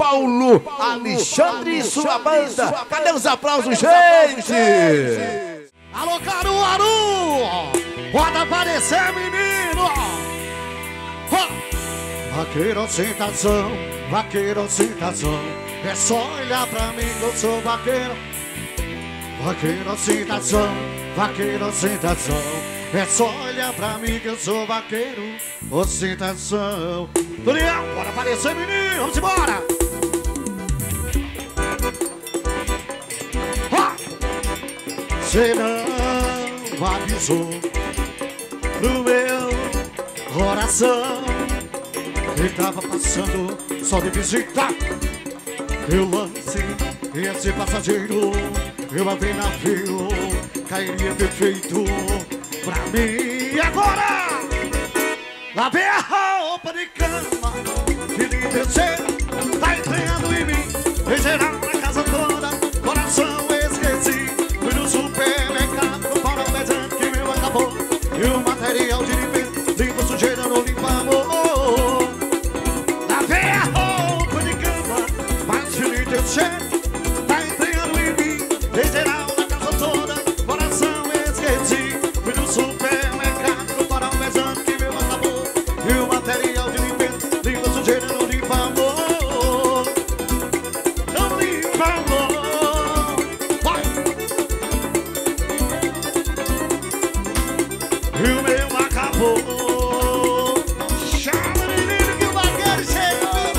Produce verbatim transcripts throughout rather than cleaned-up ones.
Paulo Alexandre e sua banda. Cadê os aplausos, gente? Alô, Caruaru! Pode aparecer, menino! Vaqueiro ostentação, vaqueiro ostentação. É só olhar pra mim que eu sou vaqueiro. Vaqueiro ostentação, vaqueiro ostentação. É só olhar pra mim que eu sou vaqueiro ostentação. Daniel, pode aparecer, menino! Vamos embora! Você não avisou no meu coração que tava passando só de visita. Eu lancei esse passageiro, eu abri navio, cairia perfeito pra mim. E agora? Lavei a roupa de cama que lhe deu cheiro, tá entrando em mim, em geral na casa toda, coração esqueci. Fui no supermercado, para o beijante que meu acabou, e o material de limpeza, limpa sujeira, não limpa amor. Lavei a roupa de cama, mas que lhe deu cheiro, tá entrando em mim, em geral na casa toda, coração esqueci. Fui no supermercado, para o beijante que meu acabou, e o material de limpeza, limpa sujeira, não limpa amor. Não limpa amor. Vai! E o meu acabou. Chama, menino, que o vaqueiro chegou.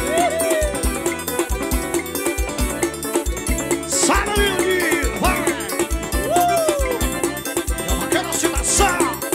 Sai, menino, vai! Uh! É o vaqueiro ostentação.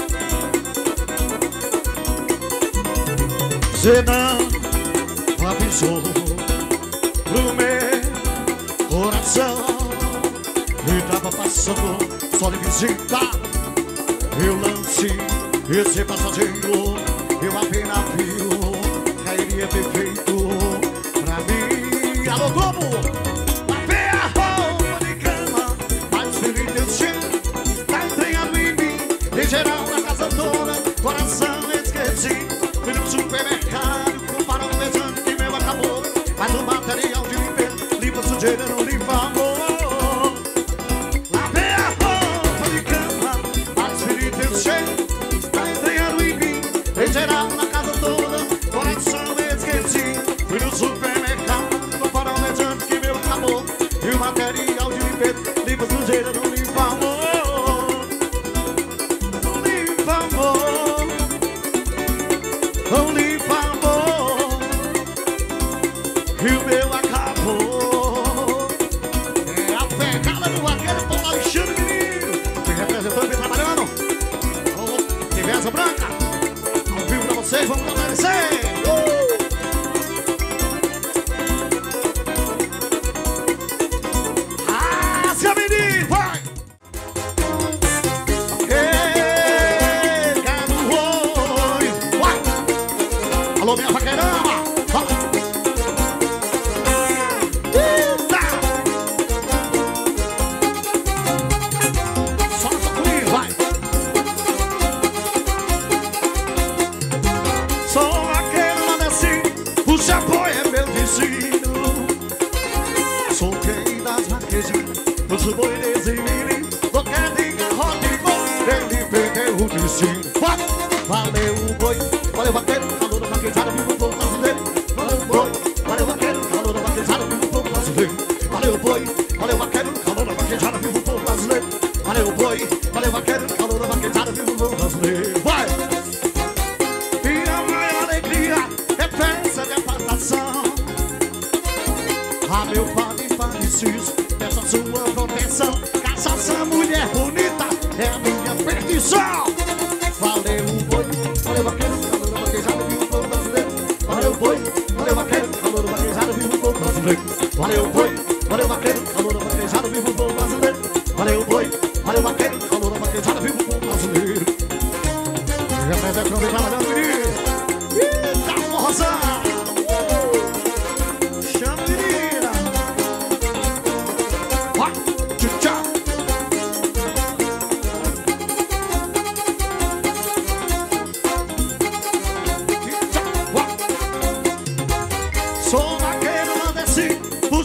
Você não avisou pro meu coração e tava passando só de visita. Eu lancei esse passageiro, eu apenas vi, cairia perfeito pra mim. Alô, Globo! Lavei a roupa de cama, mas feliz teu cheiro, tá entranhado em mim, em geral na casa toda, coração esqueci. Fui no supermercado, comprar um beijante que meu acabou, mas o material de limpeza, limpa sujeira, não limpa amor. Lavei a roupa de cama, mas feliz teu cheiro, tá entranhado em mim, em geral na casa toda, coração esqueci. Fui no supermercado, comprar um beijante que meu acabou, e o material de limpeza, limpa sujeira, não limpa amor. Não limpa amor. Não limpa amor. E o meu acabou. É a pegada do vaqueiro Paulo Alexandre, menino. Quem representou bem trabalhando. Tem Versa Branca. Ao vivo pra vocês, vamos aparecer. Uh! Ah, seu menino, vai! Alô, minha vaqueirama! Eita! Solta comigo, vai! Sou vaqueiro nordestino, o Japão é meu destino. Sou quem das vaquejadas, eu sou boi desse menino. Tô querendo garrote e boi, ele perdeu o destino. Valeu o boi, valeu vaqueiro. Vaquejada, viva o povo brasileiro. Valeu boi, valeu vaqueiro, calor da vaquejada, viva o povo brasileiro. Valeu boi, valeu vaqueiro, calor da vaquejada, viva o povo brasileiro. Valeu boi, valeu vaqueiro, calor da vaquejada, viva o povo brasileiro. Vai! Minha maior alegria é festa de apartação. A meu padre falecido, peço a sua proteção. Cachaça, mulher bonita, é a minha perdição. Valeu boi, valeu vaqueiro, calor da vaquejada, viva o povo brasileiro. Valeu boi, valeu vaqueiro, calor da vaquejada, viva o povo brasileiro. Valeu boi, valeu vaqueiro, calor da vaquejada, viva o povo brasileiro. Valeu boi, valeu vaqueiro, calor da vaquejada, viva o povo brasileiro. Representando bem trabalhando, menino. Eita, forrozão! Chama, menina! Vai, tchau! Sou vaqueiro nordestino,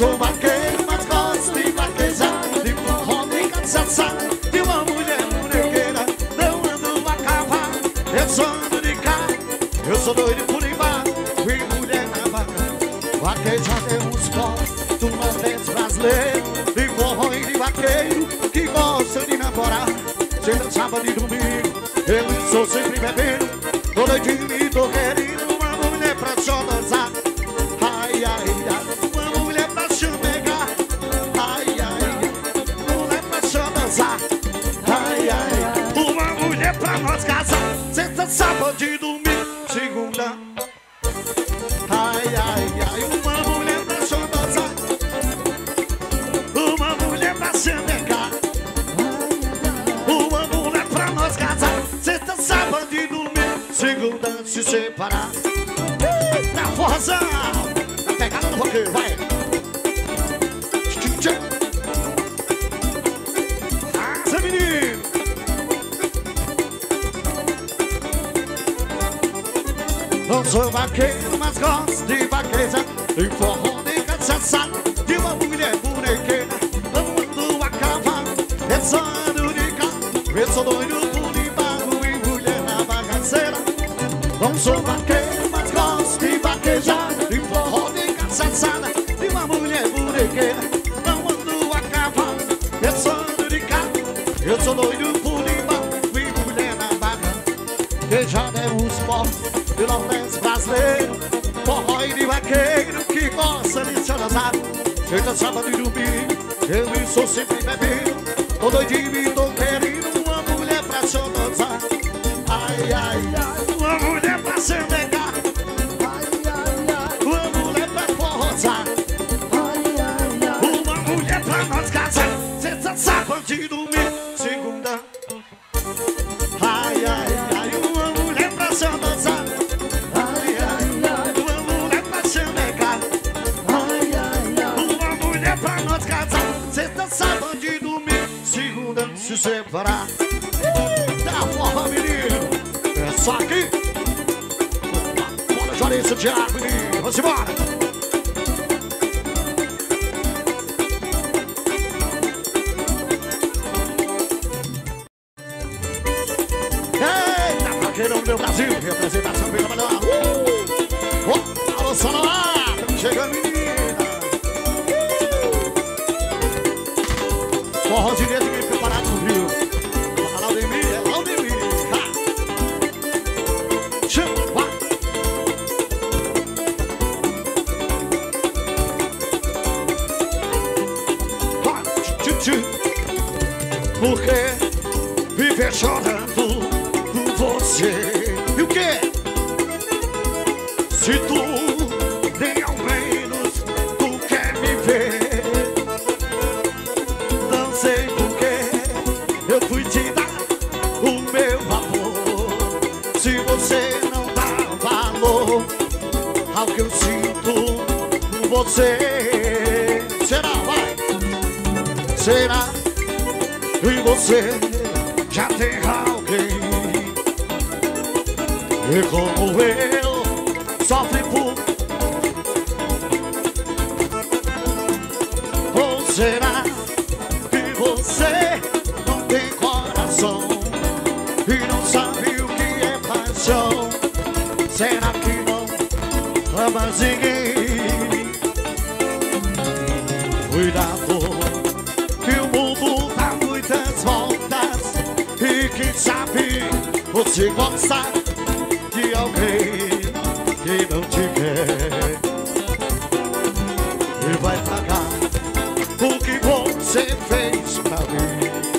sou vaqueiro, mas gosto de vaquejar, de forró, de cachaça, de uma mulher bonequeira. Não ando a cavalo, eu só ando de carro. Eu sou doido por embaixo, fui mulher na vaca. Vaquejar é um esporte do nordeste brasileiro, de forró e de vaqueiro que gostam de namorar. Sexta, sábado e domingo, eu estou sempre bebendo. Tô doidinho e tô querendo uma mulher pra só dançar. Ai, ai, ai, uma mulher pra chamegar. Ai, ai, ai, mulher pra só dançar. Ai, ai, ai, uma mulher pra nós casar. Sexta, sábado e domingo, segunda. Ai, ai, ai, uma mulher pra só dançar. Uma mulher pra chamegar. Uma mulher pra nós casar. Sexta, sábado e domingo, segunda se separar. Eita, forrozão! Tá pegada no roqueiro, vai! Asa, menino! Não sou vaqueiro, mas gosto de vaquejar, de forró, de cachaça, de uma mulher bonequeira. Não ando a cavalo, eu só ando de carro. Eu sou doido por de barro e mulher na bagaceira. Não sou vaqueiro, mas gosto de vaquejar, de forró, de cachaçada, de uma mulher bonequeira. Não ando a cavalo, eu só ando de carro. Eu sou doido por de barro e mulher na bagaceira. É um esporte do nordeste brasileiro, forró e de vaqueiro que gosta de se dançar. Sexta, sábado e domingo, eu estou sempre bebendo. Tô doidinho e tô querendo uma mulher pra só dançar. Ai, ai, ai, uma mulher pra se negar. Ai, ai, ai, uma mulher pra forrozar. Ai, ai, ai, uma mulher pra nós casar. Sexta, sábado e domingo, segunda. Ai, ai, ai, uma mulher pra só dançar. Ai, ai, ai, uma mulher pra se negar. Ai, ai, ai, uma mulher pra nós casar. Sexta, sábado e domingo, segunda se separar. Eita, forra, menino! É só aqui! Bora, Jorista, Thiago, menino! Vamos embora! Eita, vaqueirão do meu Brasil! Representação bem trabalhada! Uh! Oh, alô, Sonora! Chegando, menina! Forró de dentro que preparado no Rio. Fala Laudemir, é Laudemir. Chama, vai. Vai, tchu, tchu. Por que viver chorando por você? E o quê? Se tu nem ao menos tu quer me ver. Sei porque eu fui te dar o meu amor. Se você não dá valor ao que eu sinto por você, será, vai? Será que você já tem alguém? E como eu sofre por. Ou será você não tem coração e não sabe o que é paixão? Será que não ama ninguém? Cuidado, que o mundo dá muitas voltas. E quem sabe você gosta de alguém que não te quer e vai pagar o que você fez pra mim.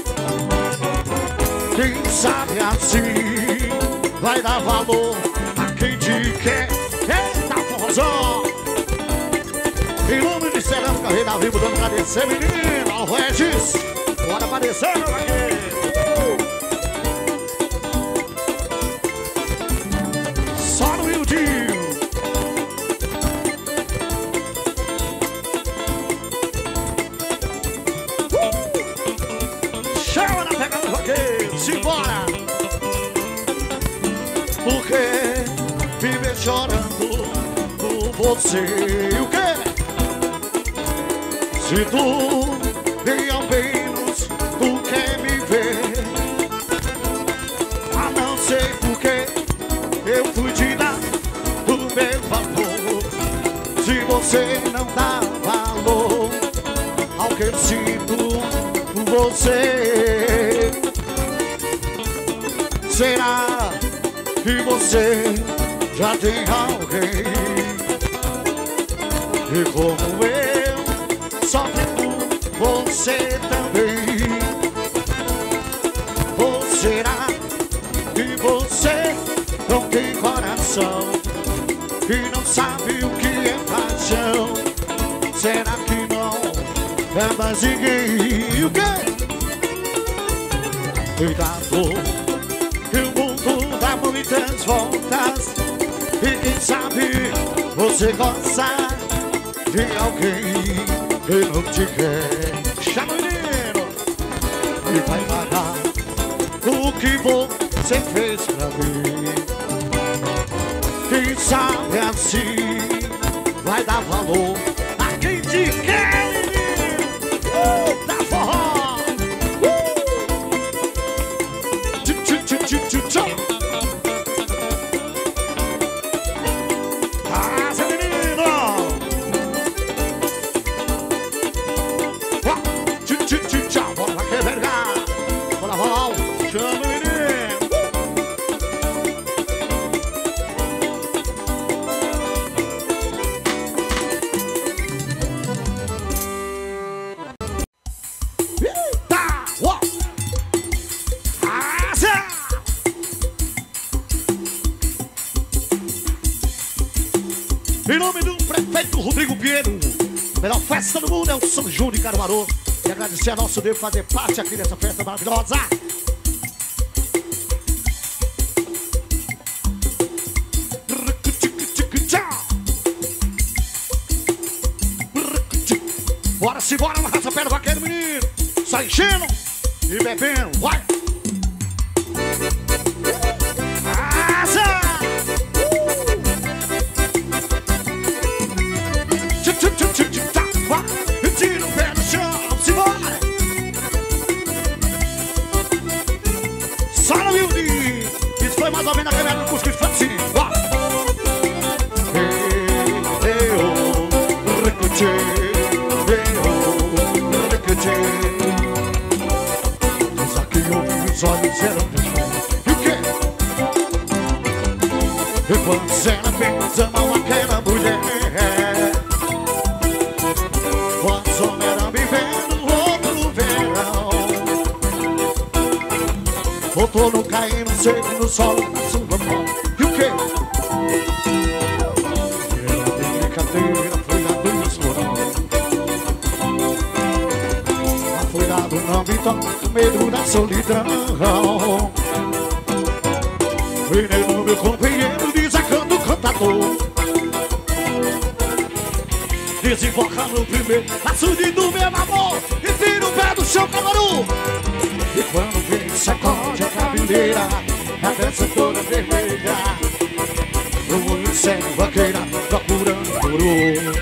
Quem sabe assim vai dar valor a quem te quer. Eita, forrozão! Em nome de Cerâmica Rei Davi, mudando pra descer, menino. Ó, Regis, bora aparecer, meu vaqueiro. Só no miudinho. Chama na pegada do vaqueiro, simbora! Porque viver chorando por você. E o quê? Se tu, bem ao menos, tu quer me ver. Ah, não sei porque eu fui te dar o meu valor. Se você não dá valor ao que eu sinto por você, será que você já tem alguém? E como eu sofro por você também. Ou será que você não tem coração e não sabe o que é paixão? Será que não é mais ninguém? O quê? Cuidado, que o mundo dá muitas voltas. E quem sabe você gosta de alguém que não te quer. Chama o menino e vai pagar o que você fez pra mim. Quem sabe assim vai dar valor a quem te quer, menino. Uh, dá forró. Uh. Tchu, tchu, tchu, tchu, tchu, tchu. Passa, menino. Uh. Tchu, tchu, tchu, tchu. Bora lá, que verga. Bora lá, chama, menino. Em nome do prefeito Rodrigo Pinheiro, a melhor festa do mundo é o São João de Caruaru. E agradecer a nosso Deus por fazer parte aqui dessa festa maravilhosa. Bora se bora, uma raça pé do vaqueiro, menino. Sai enchendo e bebendo, vai. Tira o pé do chão, se bora. Só no humilde. Isso foi mais ou menos a caminhada do Cuscuz, foi assim. Mas aqui ouvi os olhos eram diferentes. E o quê? E quando ela apenas amam aquela mulher, quantos homens eram vivendo outro verão, outono caindo seco no solo da sua mão. E o quê? E ela de brincadeira foi lá do esporão. Afogado não me toca, com medo da solidão. Vem no meu companheiro, desacando o cantador. Desemboca no primeiro açude do meu amor e tira o pé do chão, Caruaru. E quando vem sacode a cabeleira, a dança toda vermelha, o olho cego vaqueira procurando coroa.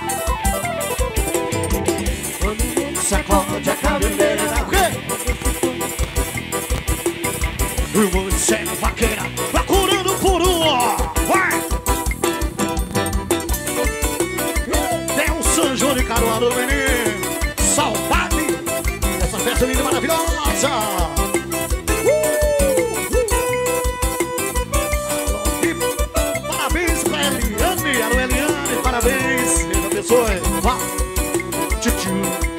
Quando vem sacode a cabeleira, o quê? O olho cego vaqueira procurando coroa. Vai! São João de Caruaru, menino. Saudade dessa festa linda e maravilhosa. uh, uh. Parabéns pra Eliane. Alô, Eliane, parabéns. Deus abençoe. Vá. Tchutchu.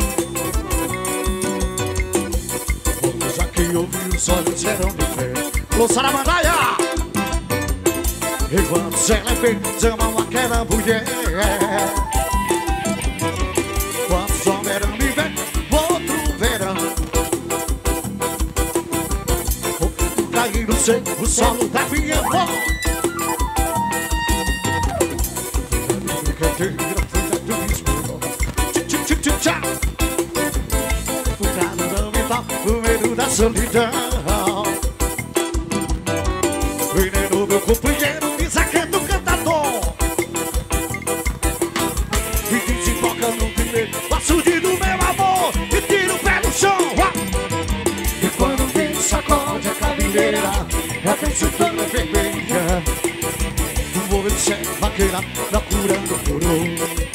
Vamos aqui ouvir os olhos eram de fé. Alô, Saramandaia. Enquanto ela é bem, amam aquela mulher. Quantos homens eram me ver outro verão, o cair no seco, o solo da minha avó. Brincadeira foi da do escuro. Tchá, cuidado não me toca, o medo da solidão. Veneno meu companheiro, me sacando o cantador. E desemboca no primeiro açude do cintura vermelha. Vou ser vaqueira procurando coroa.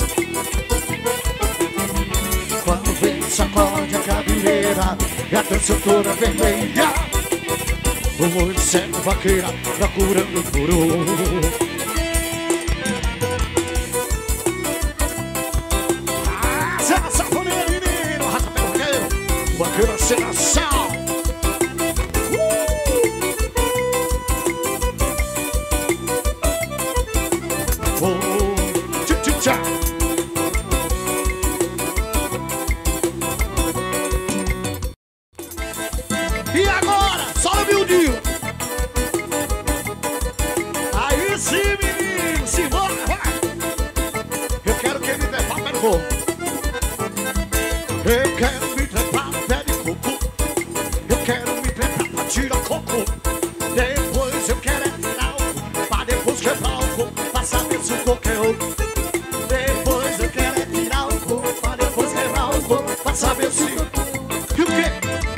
Quando vem sacode a cabeleira e a dança toda vermelha. Vou ser vaqueira procurando coroa. Vaqueira sem ação. Oh, tchá, tchá, tchá. E agora, só o miudinho. Aí sim, menino, se bora, vai. Eu quero que ele dê papo no fogo. Eu quero me trepar no pé de coco. Eu quero me trepar pra tirar coco. Depois eu quero é tirar o coco, pra depois quebrar o coco, pra saber se o coco é oco. Depois eu quero é tirar o coco, pra depois quebrar o coco, pra saber se... E o quê?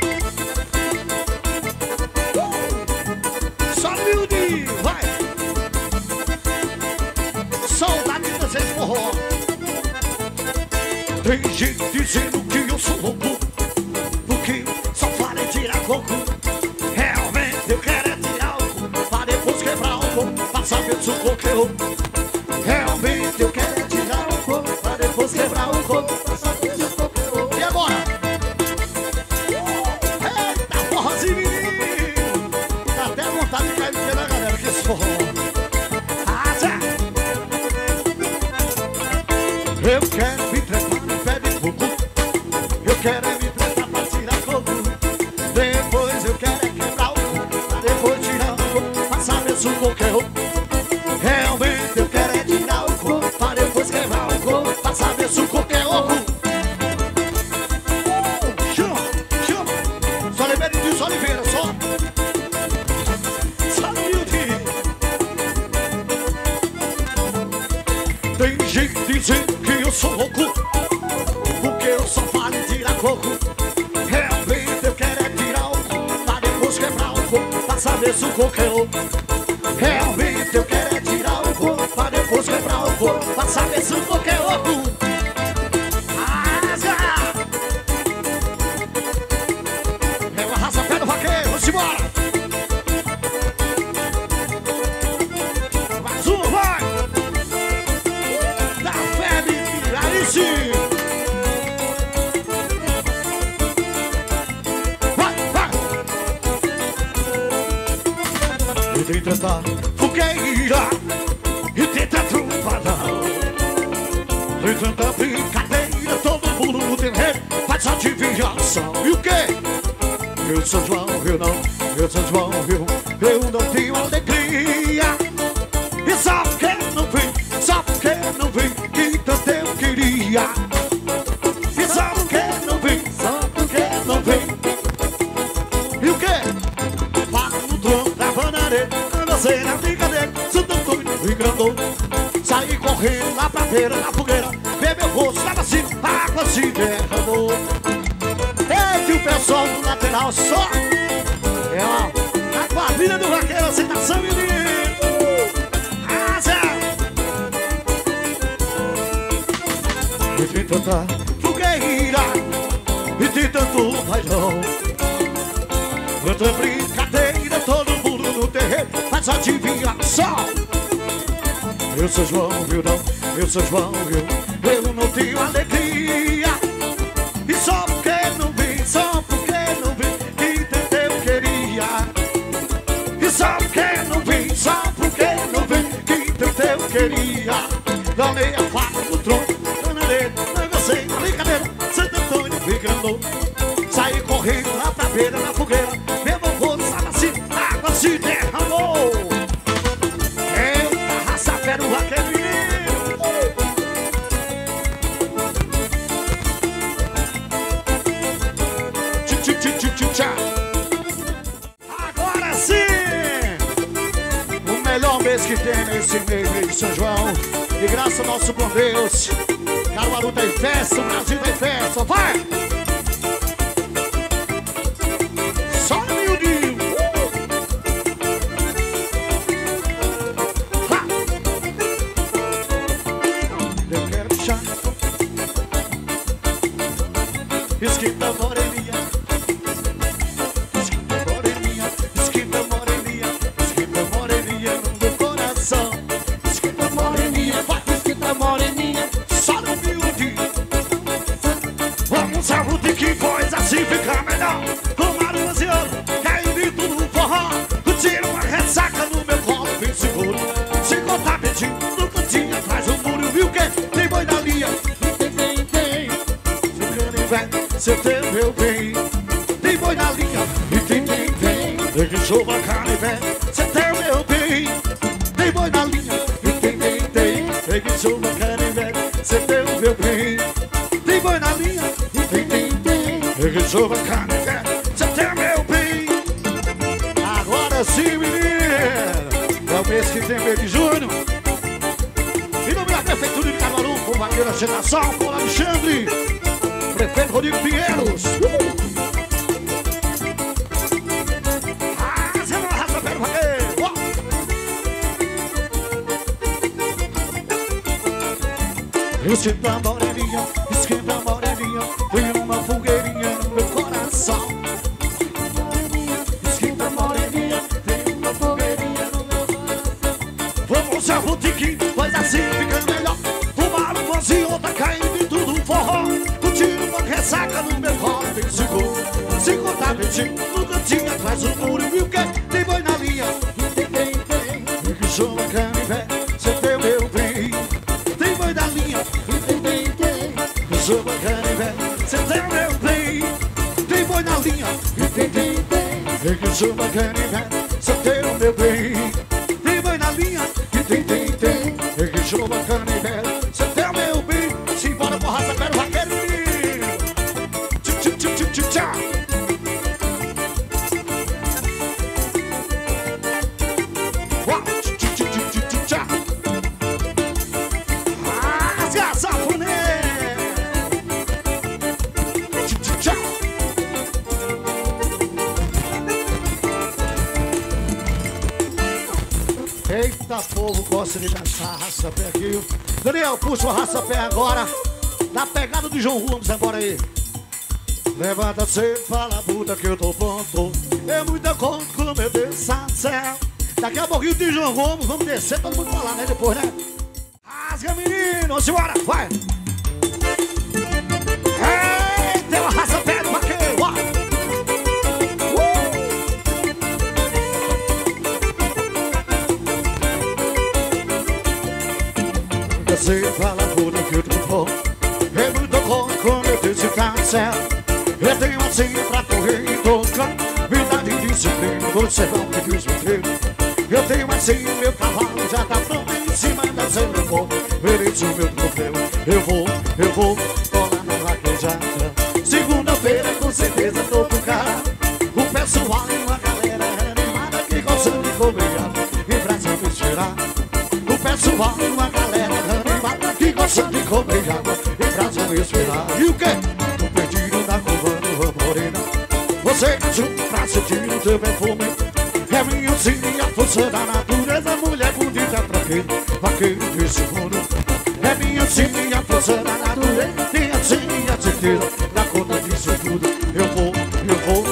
Uh! Só miudinho, vai! Saudade de vocês forró. Tem gente dizendo que eu sou louco, porque só fala em tirar coco. Realmente eu quero é tirar o coco, pra depois quebrar o coco, pra saber se o coco é oco. Realmente eu quero é tirar o coco, pra depois quebrar o coco, pra saber se o coco é oco. E agora? Eita, forrozinho, menino! Dá até vontade de cair no pé da galera que esse forró. Ah, já! Eu quero me trepar no pé de coco. Eu quero é me trepar pra tirar coco. Depois eu quero é quebrar o coco, pra depois tirar o coco, pra saber se o coco é oco. Realmente eu quero é tirar o coco, pra depois quebrar o coco, pra saber se o coco é oco. Uh, chama, chama. Só Oliveira e Só Oliveira, só. Só Nilton. Tem gente dizendo que eu sou louco, porque eu só falo em tirar coco. Realmente eu quero é tirar o coco, pra depois quebrar o coco, pra saber se o coco é oco. Realmente eu quero é tirar o coco, pra depois quebrar o coco, pra saber se o coco é oco. Arrasa! É o arrasa-pé do vaqueiro, vamos embora! Mais um, vai! Da febre, aí sim! E tem tanta fogueira, e tem tanto tubarão, tem tanta brincadeira, todo mundo no terreiro faz adivinhação. E o quê? Eu sou João, eu não, eu sou João, eu, eu não tenho alegria. E só porque não vem, só porque não vem, que tanto eu queria. E só porque não vem, só porque não vem. E o quê? Pago no tronco da bananeira, você na brincadeira, sou tão doido e grandou. Saí correndo lá pra beira da fogueira, ver meu rosto, tava assim, a água se derramou. Eita, o pessoal do lateral só. É ó, a quadrilha do vaqueiro, aceitação, menino. Asa! E tem tanta fogueira, e tem tanto bailão, tanta brincadeira, todo mundo no terreiro faz adivinhação. Eu sou João, eu não, eu sou João, eu, eu não tenho alegria. E só porque não vim, só porque não vim, que tanto eu queria. E só porque não vim, só porque não vim, que tanto eu queria. Donei a faca no tronco, bananeira, negociei a brincadeira, Santo Antônio me grandou. Saí correndo lá pra beira da fogueira, meu avô estava assim, a água se derramou. Eita, raça fera o vaqueiro, menino. Tch, tch, tch, tch, tch. Agora sim! O melhor mês que tem nesse mês de São João. E graças ao nosso bom Deus, Caruaru tem festa, o Brasil tem festa, vai! Só no miudinho! Uh! Se contar pedindo no cantinho atrás do muro, viu que tem boi na linha. Tem, tem, tem. Se canivete, cê tem meu bem. Tem boi na linha. E tem, tem, tem. Tem que chova canivete, cê tem meu bem. Tem boi na linha. E tem, tem, tem. Tem que chova canivete, cê tem meu bem. Tem boi na linha. E tem, tem, tem. Tem que chova canivete, cê tem meu bem. Agora sim, menino. É o mês que tem mês de junho. Em nome da Prefeitura de Caruaru, com Vaqueiro Agitação, com Alexandre, Prefeito Rodrigo Pinheiros. Uh! Arrasa, arrasa, pega o vaqueiro. Oh! Esquenta a moreninha, esquenta a moreninha, tem uma fogueirinha no meu coração. Esquenta a moreninha, tem uma fogueirinha no meu coração. Vamos ao botequim, pois assim fica melhor. Tomar um vazio, outra caindo e tudo forró. Curtindo uma ressaca no meu colo, bem seguro. Se contar beijinho, no cantinho atrás do muro. E o que? Tem boi na linha. Tem, tem, tem. E que chama canivete, cê tem o meu bem. Tem boi na linha. Tem, tem, tem. Que chama canivete, cê tem o meu bem. Tem boi na linha. Tem, tem, tem. E que chama canivete, cê tem o meu bem. Tem boi na linha. Tem, tem, tem. E que chama canivete, cê tem o meu bem. Simbora com raça, pera o vaqueiro. Tchau, tchau, tchau, tchau, tchau, tchau. Eita, povo gosta de dançar raça-pé aqui. Daniel, puxa o raça-pé agora. Na pegada do João Rua, vamos embora aí. Levanta cedo, fala puta que eu tô pronto. É muita conta como eu desço céu. Daqui a pouquinho de João Roma, vamos descer, todo mundo falar, né, depois, né? Rasga, menino, vamos embora, vai. Ei, tem uma raça-pé do vaqueiro, ó. Você fala puta que eu tô bom. É muito bom como eu disse tá certo. Eu tenho assim pra correr e tocar. Verdade e disciplina, você não me diz o que. Eu tenho assim, meu cavalo já tá pronto em cima da cena. Mereço o meu troféu. Eu vou, eu vou colar na vaquejada. Segunda-feira com certeza tô por cá. O pessoal e uma galera animada que gosta de comer e pra se me esperar. O pessoal e uma galera animada que gosta de comer água e pra se me esperar. E o quê? Tô perdido na curva do morena. Você ajuda pra sentir o teu perfume. É minha sim, a força da natureza. Mulher bonita pra quê? Vaqueiro de segundo. É minha sim, a força da natureza. Minha sim, a certeza da conta disso tudo. Eu vou, eu vou.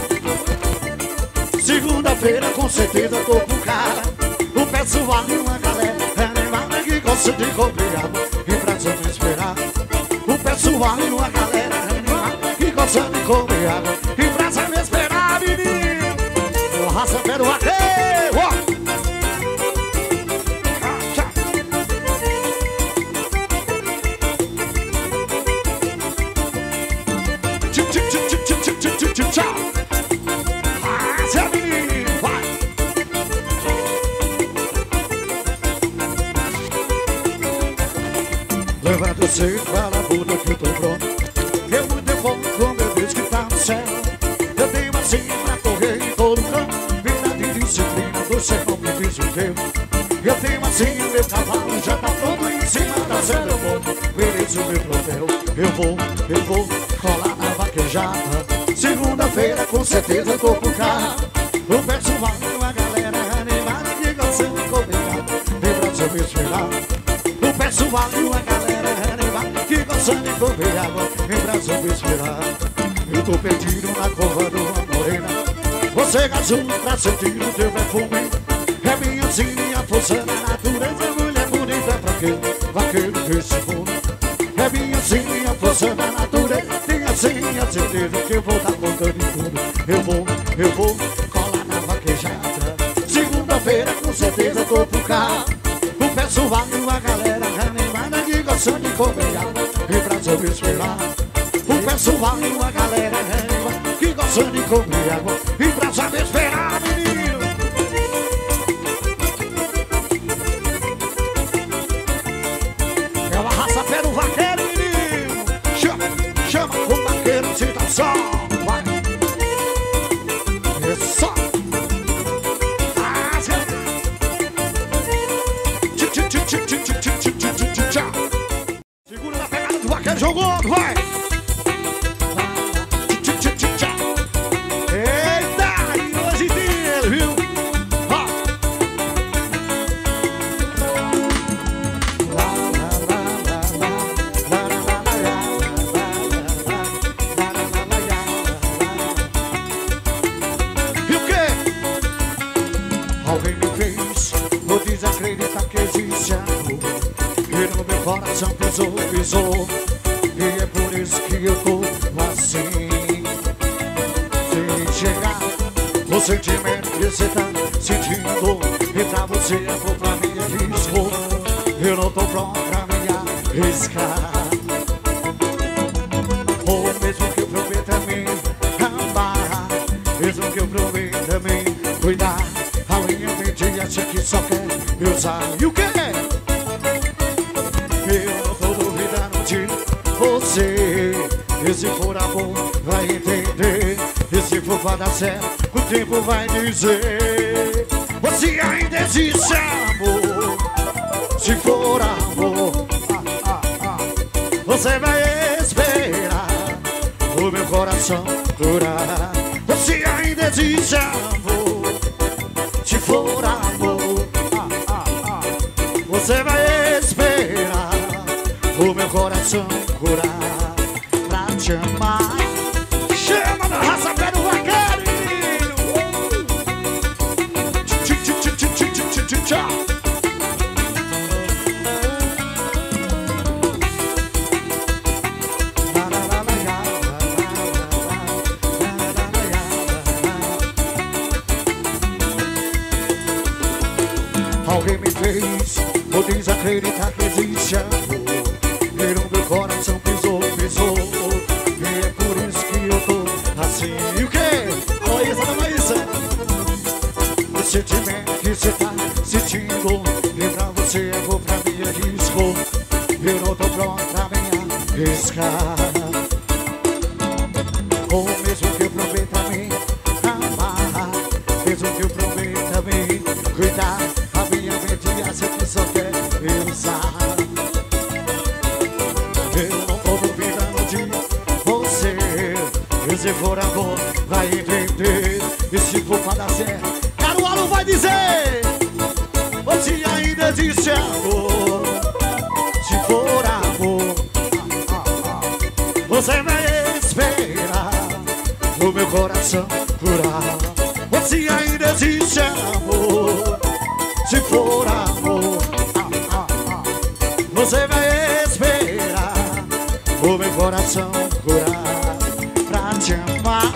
Segunda-feira com certeza tô por cara. O pessoal e uma galera animada que gosta de comer água e pra se me esperar. O pessoal e uma galera animada que gosta de comer água e pra se me esperar, menino. Eu raça pelo vaqueiro, ó. Tchau, tchau, tchau, tchau, tchau, tchau, tchau, tchau, tchau. Raça, menino, vai. Levanta cedo, fala puta que eu tô pronto. Eu muito bom como eu disse que tá no céu. Eu tenho assim pra correr em todo canto. Verdade e disciplina, você não me diz o teu. Eu tenho assim, o meu cavalo já tá pronto em cima da cena. Eu vou, mereço o meu troféu. Eu vou, eu vou colar na vaquejada. Segunda-feira com certeza eu tô por cá. O pessoal, uma galera animada que gosta de comer água e pra se me esperar. O pessoal e uma galera animada que gosta de comer água em braço me esperar. Eu tô perdido na cova de uma morena. Você azul pra sentir o teu perfume. É minha sim, minha força da natureza. Mulher bonita pra quê? Vaqueiro desse mundo. É minha sim, minha força da natureza. Tenha sim a certeza que eu vou dar conta de tudo. Eu vou, eu vou colar na vaquejada. Segunda Terça-feira com certeza eu tô por cá. O pessoal e a galera animada que gostam de comer água e pra saber esperar. O pessoal e a galera animada que gostam de comer água e pra saber esperar, menino. É uma raça pé do vaqueiro, menino. Chama, chama o vaqueiro, se dá só. Vai. É só. Segura na pegada do vaqueiro, jogou, vai! Eita, e hoje tem, viu? Ó. E o quê? Alguém me fez, vou desacreditar que existe amor. E no meu coração pisou, pisou. E é por isso que eu tô assim. Se chegar o sentimento que você tá sentindo, e pra você eu vou pra mim arrisco. Eu não tô pronto pra me arriscar. Ou mesmo que eu prometa me amar, mesmo que eu prometa me cuidar, a minha mente acha que só quer usar. E o que é? Eu não tô duvidando de você. E se for amor, vai entender. E se for pra dar certo, o tempo vai dizer. Você ainda existe, amor. Se for amor, ah, ah, ah, você vai esperar o meu coração curar. Você ainda existe, amor. Se for amor, ah, ah, ah, você vai esperar o meu coração curar pra te amar. Chama da raça pé do vaqueiro, tchau. Alguém me fez, vou desacreditar que existe amor. E no meu coração pisou, pisou. E é por isso que eu tô assim. E o quê? Olha isso, dona Maísa. O sentimento que você tá sentindo, e pra você eu vou pra mim arrisco. Eu não tô pronto pra me arriscar. Ou mesmo que eu prometa me amar, mesmo que eu prometa me cuidar, a minha mente acha que só quer usar. Eu não tô duvidando de você. E se for amor, vai entender. E se for pra dar certo, Caruaru vai dizer. Você ainda existe amor. Se for amor, ah, ah, ah, você vai esperar o meu coração curar. Você ainda existe amor. Se for amor, ah, ah, ah, você vai esperar o meu coração curar pra te amar.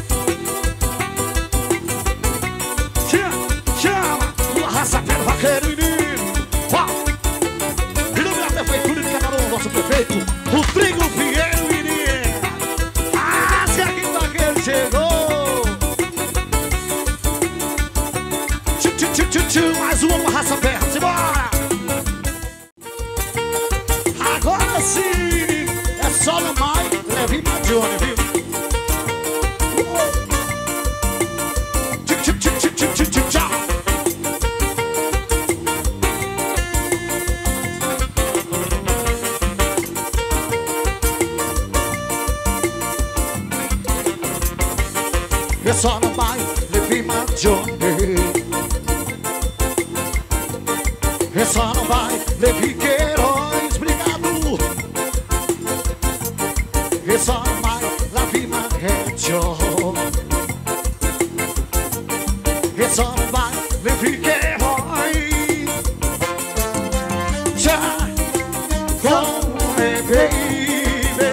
Chama, chama, uma raça pelo vaqueiro, menino. Uau! E no meu prefeitura de Camarão, nosso prefeito, o Trigo Pinheiro, menino. Ah, se aqui o vaqueiro chegou. Tchu, tchu, tchu, tchu, tchu. Mais uma, uma raça perto, simbora! Agora sim, é só no mai, leve Madione, viu? Tchu, tchu, tchu, tchu, tchu, tchu, tchau! É só no mai, leve Madione. É só não vai, Levi Queiroz, obrigado. É só não vai, Lavi Marreggio. É só não vai, Levi Queiroz. Já como é, baby.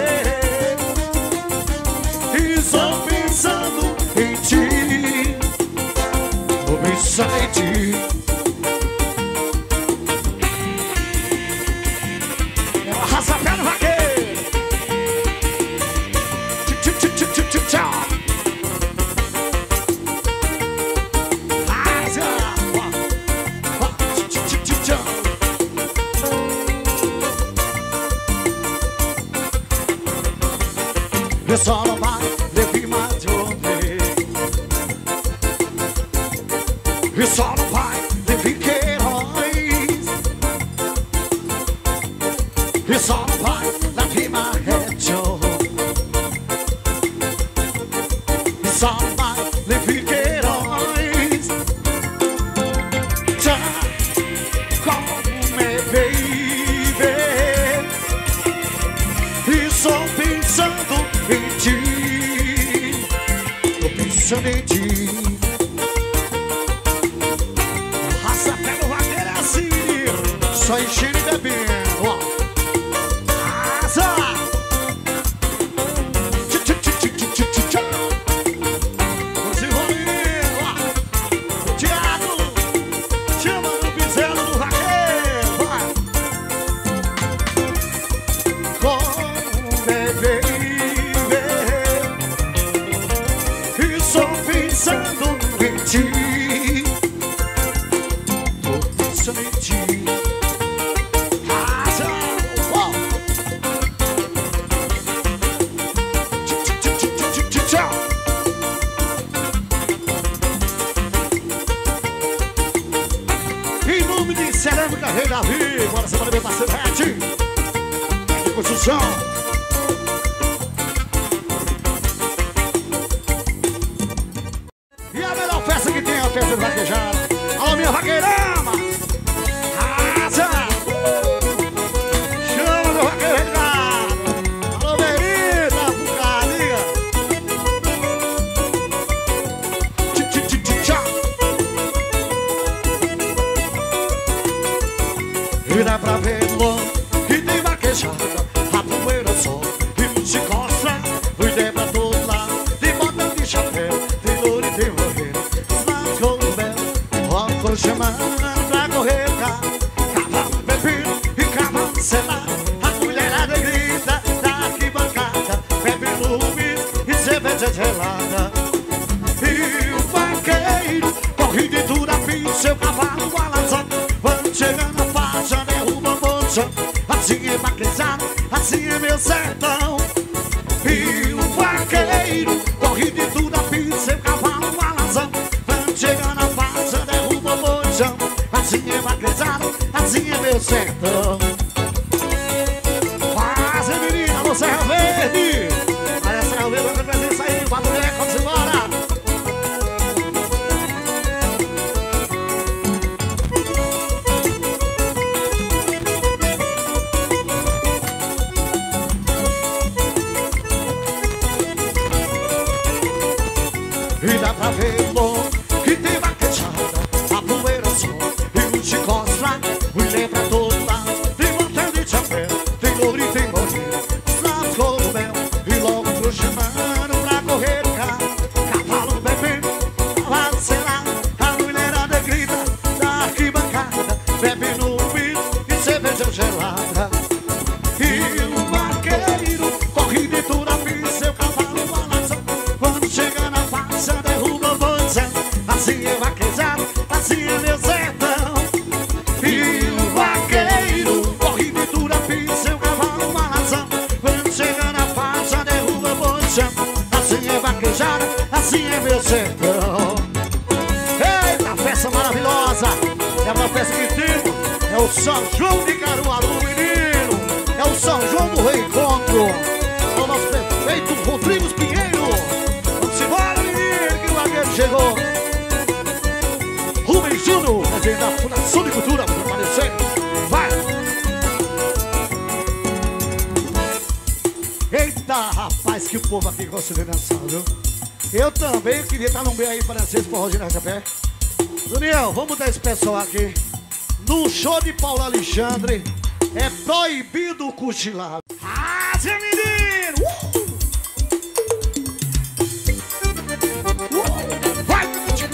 Estou pensando em ti. Vou pensar em ti. E só não vai levar mais de uma vez. E só não vai levar Queiroz. E só não vai levar Marreto. E só não vai levar Queiroz. Já como é, baby. E só pensando em ti. Tô pensando em ti. Raça pega o vaqueiro é assim, só enchendo e bebendo, ó. Raça! Tchá, tchá, tchá, tchá, tchá, tchá, tchá. Os envolvidos, ó. Tiago, chama no pincelo do vaqueiro, vai. Como bebê, e só pensando em ti. Tô pensando em ti. Raça, ó. Tchá, tchá, tchá, tchá, tchá, tchá. Em nome de Cerâmica Rei Davi, bora semana meu parceiro Red. De construção. E a melhor festa que tem é a festa do vaquejado. Alô, minha vaqueirama! Raça! Chama do vaqueiro Reginaldo! Alô, Berita, Pucaria! Tchá, tchá, tchá, tchá, tchá. E dá pra ver logo que tem vaquejada, a poeira só e não se coça. O ideia pra todo lado, tem bota de chapéu, tem louro e tem morreiro. Os lados belo, óculos chamando pra correr o carro. Cavalo bebendo e cavalo selado, a mulherada grita da arquibancada, bebe lume e cerveja gelada. E o vaqueiro corre de Turapim, seu cavalo balançando. Quando chega na faixa, derruba o moção. Assim é vaquejado, assim é meu sertão. E o vaqueiro corre de Turapim, seu cavalo balançando. Quando chega na faixa, derruba o moção. Assim é vaquejado, assim é meu sertão. Quase menina, no Serra Verde. Olha a Serra Verde, vai presença aí, o Baturé, vamos embora. E dá pra ver bom que tem vaquejada, a poeira só e um chicote lá. Mulher pra todo lado, tem montanha de chapéu, tem louro e tem morrinho. Lados cogumel e logo tô chamando pra correr o carro. Cavalo bebendo, cavalo selado, a mulherada grita da arquibancada, bebe no vinho e cerveja gelada. E o vaqueiro corre de Turapim, seu cavalo balança. Quando chega na faixa, derruba o moção. Assim é vaquejado, assim é meu sertão. E o vaqueiro corre de Turapim, seu cavalo balança. Quando chega na faixa, derruba o moção. Assim é vaquejado, assim é meu sertão. Eita, festa maravilhosa! É uma festa que temos. É o São João de Caruaru, menino. É o São João do Reencontro. É o nosso prefeito Rodrigo Pinheiro. Vamos embora, menino, que o vaqueiro chegou. Rubens Júnior, presidente da Fundação de Cultura, permanecendo. Vai! Eita, rapaz, que o povo aqui gosta de dançar, viu? Eu também queria estar num bem aí para vocês, por Rodinho Rapé. Daniel, vamos dar esse pessoal aqui. No show de Paulo Alexandre, é proibido cochilar. Ah, seu menino! Uh! Uh! Vai!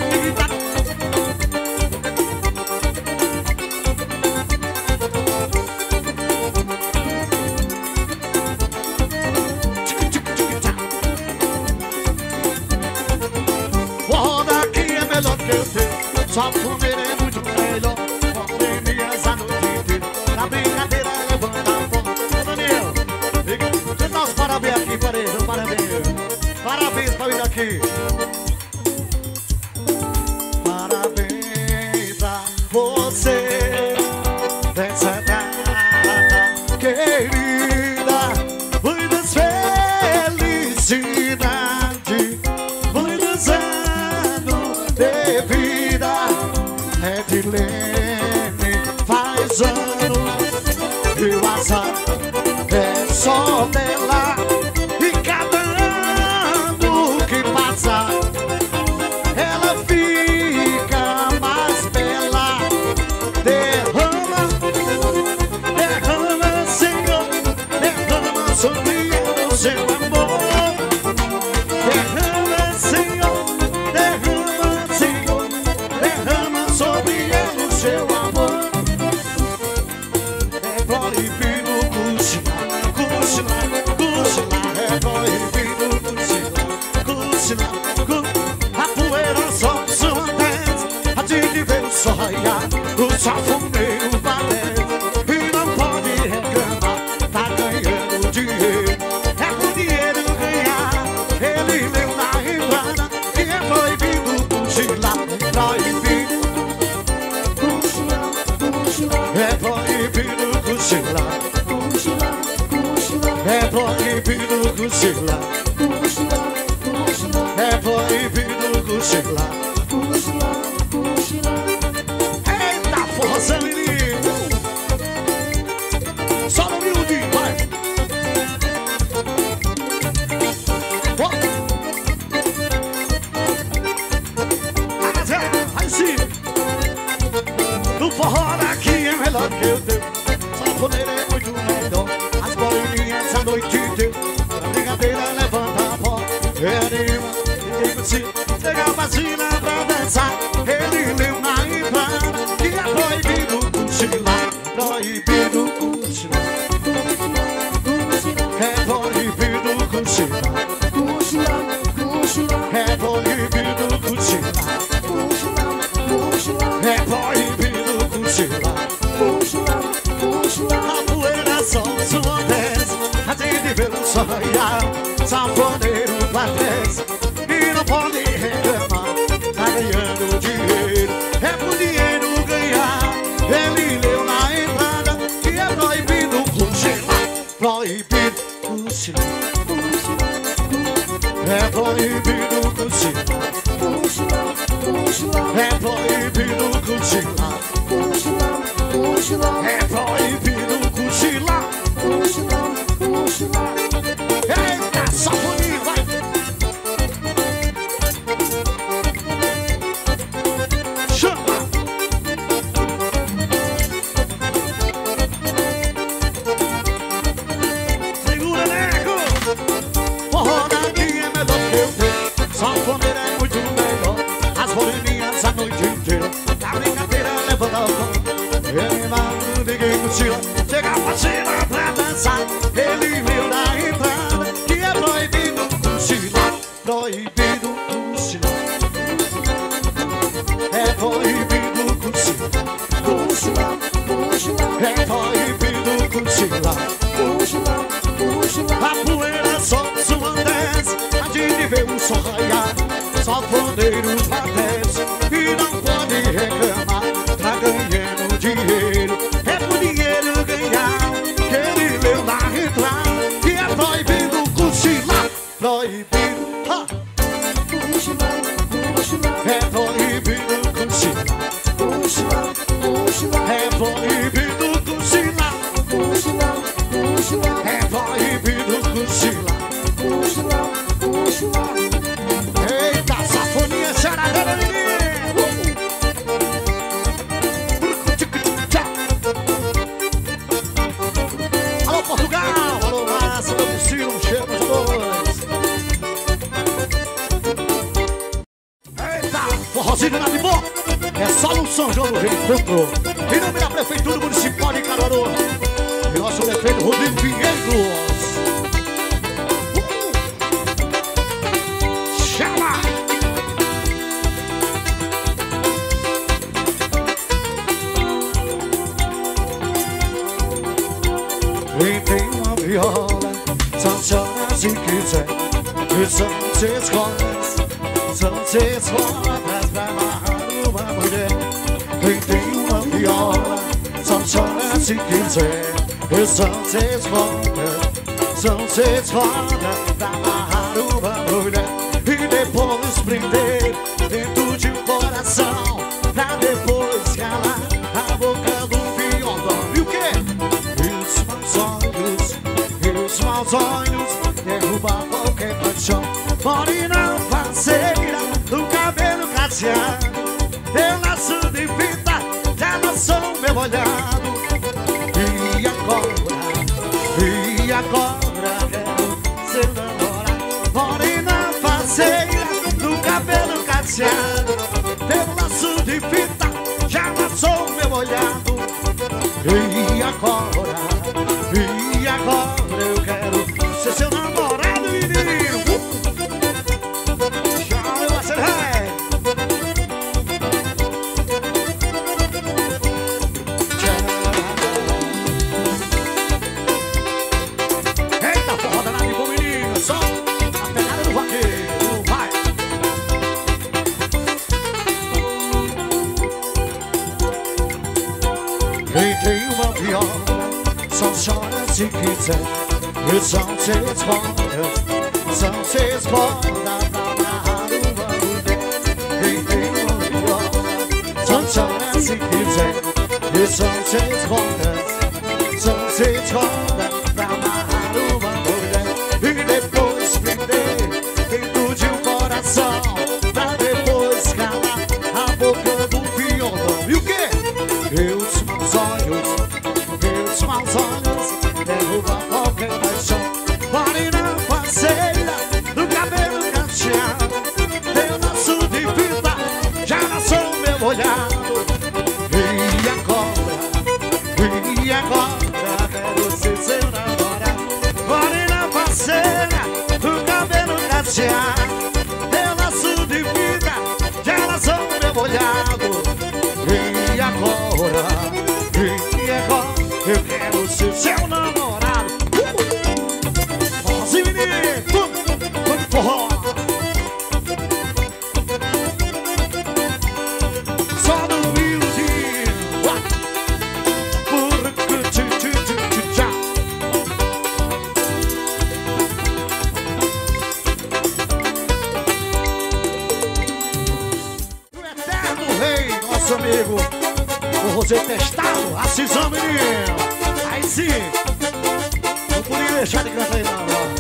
Forró daqui é melhor que eu tenho, só fumeira é muito melhor. Pandemias a noite inteira, na brincadeira levanta a foto. Ô Daniel, tenta os parabéns aqui, parede, parabéns. aqui. Parabéns pra você nessa data querida. Muitas felicidades, muitos anos de vida. Edilene faz anos e o azar é só dela. E cada ano que passa ela fica mais bela. Derrama, derrama, Senhor, derrama sobre ela o seu amor. Derrama, Senhor, derrama, Senhor, derrama sobre ela o seu amor. É proibido cochilar, cochilar, cochilar. É proibido cochilar, cochilar, cochilar. A poeira só sua testa, a de ver o sol raiar, o safoneiro balé. E não pode reclamar, tá ganhando dinheiro. É pro dinheiro ganhar, ele leu na entrada que é proibido cochilar, proibido cochilar, cochilar. É proibido cochilar, cochilar, cochilar. É proibido cochilar, cochilar, cochilar. É proibido cochilar, cochilar, cochilar. Eita força, menino! Só no miudinho, vai! Oh. Aí sim! No forró daqui é melhor que eu tenho. Sanfoneiro é muito melhor. As bolinhas a noite inteira. A brincadeira levanta a bola. Anima, ninguém precisa chegar a vacina pra dançar. Ele leu na entrada que é proibido cochilar, proibido cochilar, é proibido cochilar, é proibido cochilar, é proibido cochilar. A poeira só sua desce, a gente vê o sol raiar, sanfoneiro platece. E não pode reclamar, tá ganhando dinheiro. É pro dinheiro ganhar, ele leu na entrada que é proibido cochilar, proibido cochilar. É proibido cochilar, é proibido cochilar, é proibido cochilar. Eita, safoninho, vai! Chama! Segura, nego! Forró daqui é melhor que eu tenho. Sanfoneiro é muito melhor. As bolinhas a noite inteira. A brincadeira levanta o pão. Ele não ninguém cochila. Chega a vacina pra dançar. Ele viu na entrada que é proibido cochilar, proibido cochilar. É proibido cochilar, cochilar, cochilar. É proibido cochilar, cochilar, cochilar. A poeira só sua desce, a gente vê o sol raiar, sanfoneiro padece. E não pode reclamar, tá ganhando dinheiro. É pro dinheiro ganhar, que ele leu na entrada que é proibido cochilar, proibido, ha! É proibido cochilar, é proibido cochilar, é proibido cochilar. Eita, safoninha charadeira, menino! Alô, Portugal! Alô, Massa, meu vestido, um cheiro dos dois. Eita, forrozinho na de boa! É só no São João do Reencontro. Em nome da Prefeitura Municipal de Caruaru e nosso prefeito Rodrigo Pinheiros. Chama! E tem uma viola, sanciona se quiser. E são seis cordas São seis cordas pra amarrar uma mulher. Quem tem uma viola só chora se quiser. E são seis cordas, são seis cordas pra amarrar uma mulher. E depois prender dentro de um coração, pra depois calar a boca do violão. E o quê? E os maus olhos, e os maus olhos derrubar qualquer paixão. Morena parceira do cabelo cacheado, teu laço de fita já lançou meu olhado. E agora, e agora quero ser namorado. Morena parceira do cabelo cacheado, teu laço de fita já lançou meu olhado. E agora, e agora eu quero ser seu namorado, menino. Eita, forró danado bom, menino. Só a pegada do vaqueiro, vai. Quem tem uma viola só chora se quiser. E são seis cordas, são seis cordas pra amarrar uma mulher. Quem tem uma viola só chora se quiser. E são seis cordas, são seis cordas pra amarrar uma mulher. E depois prender dentro de um coração, pra depois calar a boca do violão. E o quê? Meus maus olhos, meus maus olhos derrubam qualquer paixão. Morena parceira do cabelo cacheado, teu laço de fita já nasceu meu olhado. E agora, e agora quero ser seu namorado. Morena parceira do cabelo cacheado, teu laço de fita já nasceu meu olhado. E agora, e agora eu quero ser seu namorado. Uh! Assim, menino, vamos, vamos forró. Só no music. Porque tchu tchu tchu tchu tchá. O eterno rei, nosso amigo o Rosé Testado, a cisão, menino. Aí sim, não podia deixar de cantar aí não, ó.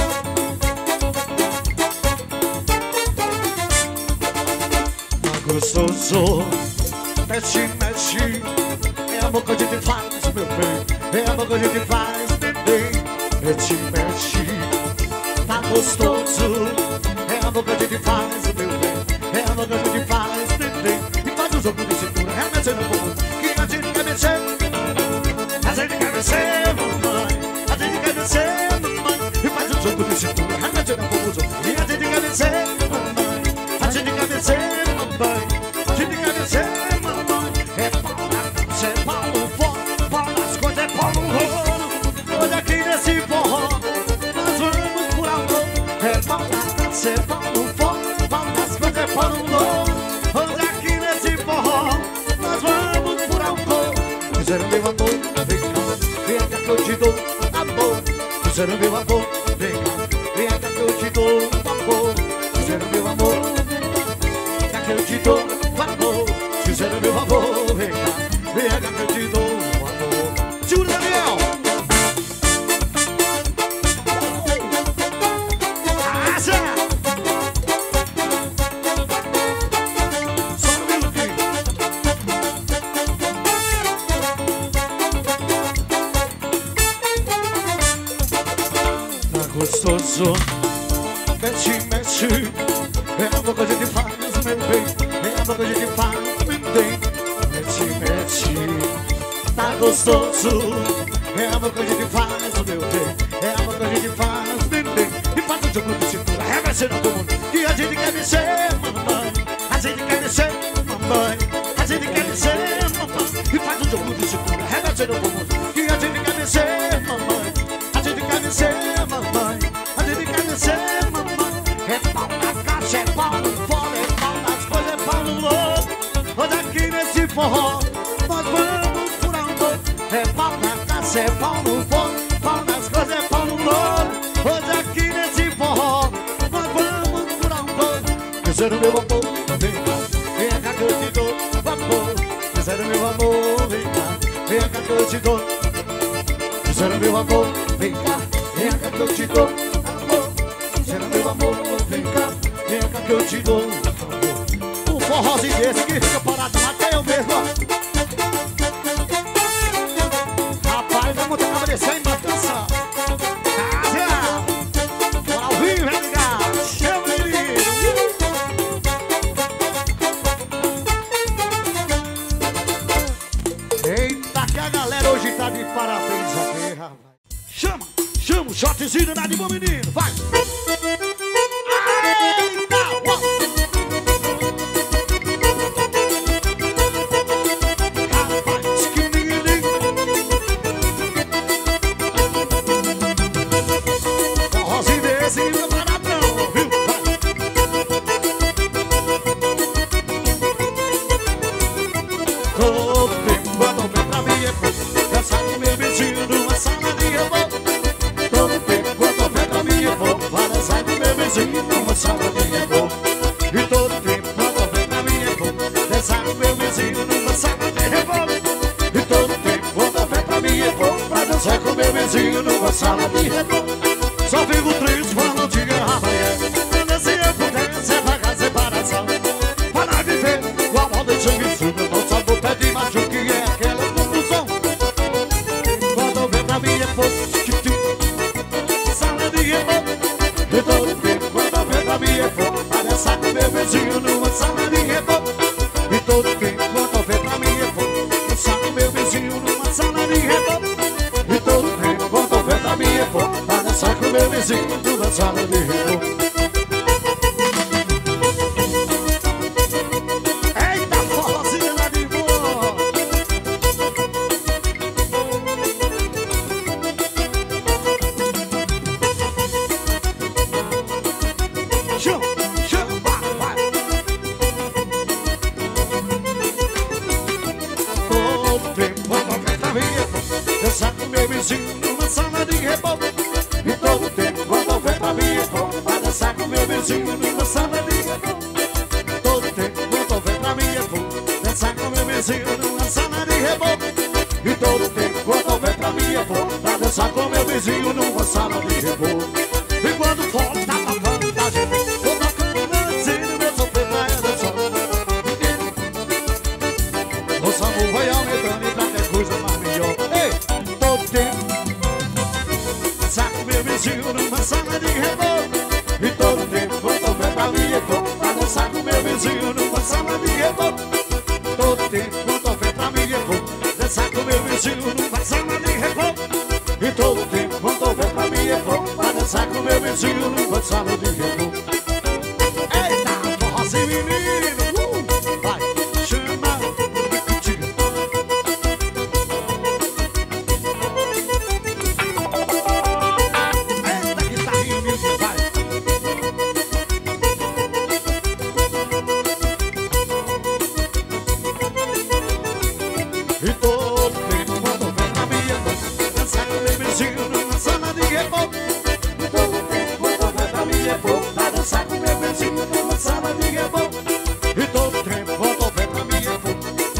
Tá gostoso, mexe, mexe, é a boca que a gente faz, meu bem. É a boca que a gente faz, bebê. Mexe, mexe, tá gostoso, é a boca que a gente faz, meu bem. É a boca que a gente faz, bebê. E faz o jogo de cintura, remete no povo. Que a gente quer mexer, a gente quer mexer, mamãe. A gente quer mexer, mamãe. E faz o jogo de cintura, remete no povo. E a gente quer mexer, mamãe. A gente quer mexer, mamãe. A gente quer mexer, mamãe. É pau na caixa, é pau no forró, pau nas coisas, é pau no rolo. Hoje aqui nesse forró nós vamos por amor. É pau na caixa, é pau no forró, pau nas coisas, é pau no rolo. Hoje aqui nesse forró nós vamos por amor. Fizeram meu amor, vem cá, vem cá que eu te dou amor. Fizeram meu amor, vem cá, vem cá que eu te dou amor. Fizeram meu amor, vem cá que eu te dou amor. Fizeram meu amor, vem cá, vem cá que eu te dou amor. Segura, Daniel! Arrasa! Só um minutinho. Tá gostoso, mexe, mexe. É a boca que a gente faz, meu bem. É a boca que a gente faz, meu bem. Mexe, mexe, tá gostoso. É a boca que a gente faz, meu bem. É a boca que a gente faz, meu bem. E faz o jogo de cintura, remexendo todo mundo. Que a gente quer mexer, mamãe. A gente quer mexer, mamãe. A gente quer mexer, mamãe. E faz o jogo de cintura, remexendo todo mundo. Que a gente quer mexer, mamãe. A gente quer mexer, mamãe. A gente quer mexer, mamãe. É pau na caixa, é pau no forró. forró. Nós vamos furar um todo. É pau na caça, é pau no fogo. Pau nas coisas, é pau no louro. Hoje aqui nesse forró nós vamos furar um todo. Fizeram meu amor, vem cá, vem cá que eu te dou vapor. Fizeram meu amor, vem cá, vem cá que eu te dou. Fizeram meu amor, vem cá, vem cá que eu te dou amor. Fizeram meu amor, vem cá, vem cá que eu te dou amor. Um forrozinho desse que fica parado, até eu mesmo, ó. Rapaz, vamos ter que aparecer em matança. Bora ao vivo, vem ligar, chama menino. Eita, que a galera hoje tá de parabéns aqui, rapaz. Chama, chama o shotzinho da de bom menino, vai. Eita, ó. Rapaz, que menino. Forrozinho desse, meu baratão, viu? Vai. Todo tempo quando vem pra mim é bom dançar com meu vizinho numa sala de reboco. Todo tempo quando vem pra mim é bom dançar com meu vizinho numa sala de reboco. E todo tempo quando vem pra mim é bom dançar com meu vizinho numa sala de reboco. E todo tempo quando vem pra mim é bom dançar com meu vizinho numa sala de reboco. Só fico triste quando te garrafa, é. Se eu pudesse pagar a separação para viver com a moda de serviço, meu não só vou pedir macho que é aquela confusão. Quando vem pra mim é pouco, sala de reboco. E todo tempo quando vem pra mim é pouco, dançar com meu vizinho numa sala de reboco. E todo tempo quando vem pra mim é pouco, dançar com meu vizinho numa sala de reboco. E todo tempo quando vem pra mim é pouco, dançar com meu vizinho numa sala de reboco. Eita, forrozinha lá de boa. Chama, chama, vai. Todo tempo quando vem pra mim é bom dançar com meu vizinho numa sala de reboco. E todo tempo quando vem pra mim é bom dançar com meu vizinho numa sala de reboco. Todo tempo quando vem pra mim é bom dançar com meu vizinho numa sala de reboco. E todo tempo quando vem pra mim é bom dançar com meu vizinho numa sala de reboco. E quando for tá tocando da gente, tô tocando meu vizinho, meu sofrer vai dançando. Nosso amor vai aumentando e qualquer coisa mais melhor. Ei, todo tempo dançar com meu vizinho numa sala de reboco. E todo tempo quando vem pra mim é bom dançar com meu vizinho numa sala de reboco. Todo tempo quando vem pra mim é bom dançar com meu vizinho numa sala de reboco. E todo tempo quando vem pra mim é bom dançar com meu vizinho numa sala de reboco. Eita, forrozinho menino, uh, vai, chama o picotinho. Eita, guitarrinha menino, vai. E todo tempo quando vem pra mim é bom dançar com meu vizinho numa sala de reboco. E todo tempo quando vem pra mim é bom dançar com meu vizinho numa sala de reboco. E todo tempo quando vem pra mim é bom.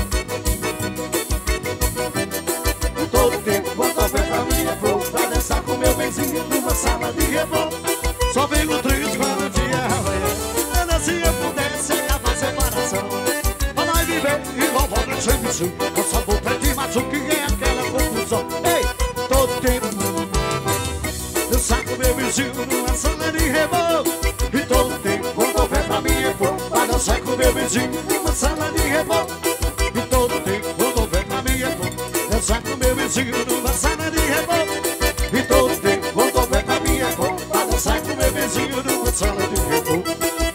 E todo tempo quando vem pra mim é bom dançar com meu vizinho numa sala de reboco. Só fico triste quando o dia amanhã. Ainda se eu pudesse acabar a separação pra nós viver igual volta de serviço. Eu só vou pedir mais o que é aquela confusão. Ei, todo tempo dançar com meu vizinho numa sala de reboco. E todo tempo quando vem pra mim é bom dançar com meu vizinho numa sala de reboco. E todo tempo quando vem pra mim é bom dançar com meu vizinho numa sala de reboco. E todo tempo quando vem pra mim é bom dançar com meu vizinho numa sala de reboco.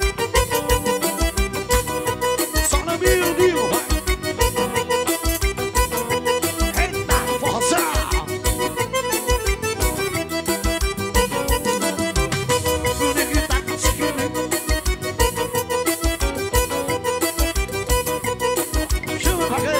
Só na minha, viu, vai. Eita, força! Chama pra cá.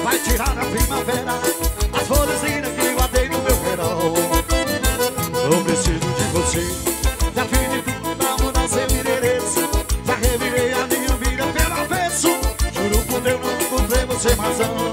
vai tirar na primavera as florzinhas que guardei no meu verão. Eu preciso de você, já fiz de tudo pra mudar seu endereço. Já revirei a minha vida pelo avesso. Juro por Deus não encontrei você mais não.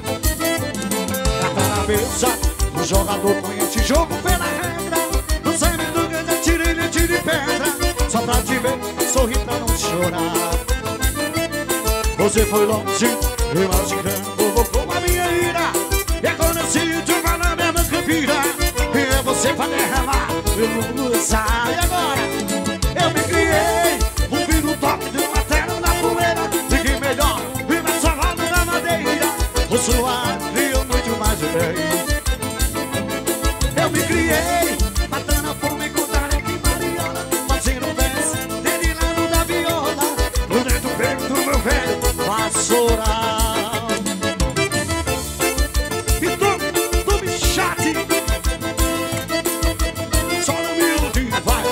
Carta na mesa, o jogador conhece jogo pela regra. Não sei me do que já tirei leite de pedra, só pra te ver, sorrir pra não chorar. Você foi longe, eu machucando, provocou a minha ira. E é quando eu sinto o valor da minha campira, e é você pra derramar, eu não vou sair. E agora, eu me criei, ouvindo o toque de uma terra na poeira. Fiquei melhor, e mais salvado na madeira. O suar criou muito mais de bem. Eu me criei, matando a fome com tarefa e mariola, fazendo verso, dedilhando da viola, no dentro peito do meu velho vassoural. E tu, tu me chate, só não me ouvi, vai.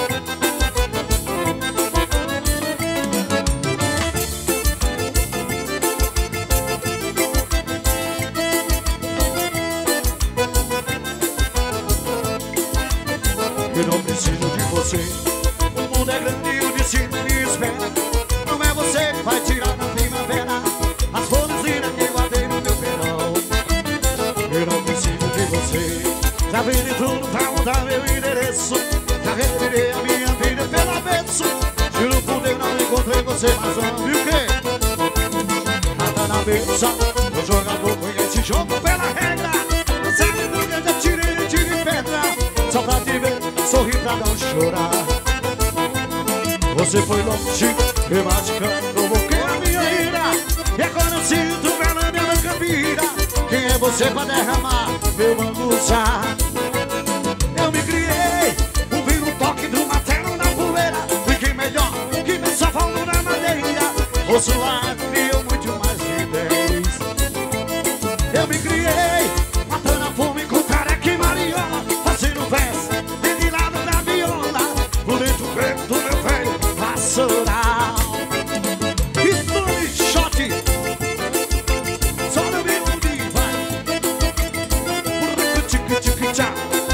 Eu não preciso de você, o mundo é grande e o destino me espera. Não é você que vai tirar na primavera as florzinhas que guardei no meu verão. Eu não preciso de você, já vi de tudo pra mudar meu endereço. Já revirei a minha vida pelo avesso. Juro por Deus não encontrei você mais não. E o quê? Nada na mesa, o jogador conhece jogo pela regra. Não sabe do que já tirei leite de pedra, só pra te ver, sorrir pra não chorar. Você foi longe, me machucando, provoquei a minha ira. E é quando eu sinto o velho na minha campira, quem é você pra derramar meu manguçar? Eu me criei, ouvindo o toque do martelo na poeira. Fiquei melhor que meu savão na madeira. O suar criou muito mais de dez. Eu me criei, matando a fome com careca e mariola, fazendo verso, dedilhado da viola, por dentro do peito do meu velho vassoural. E tu me chote, só não me ouvi, vai. Burrico, tique, tique, tchau.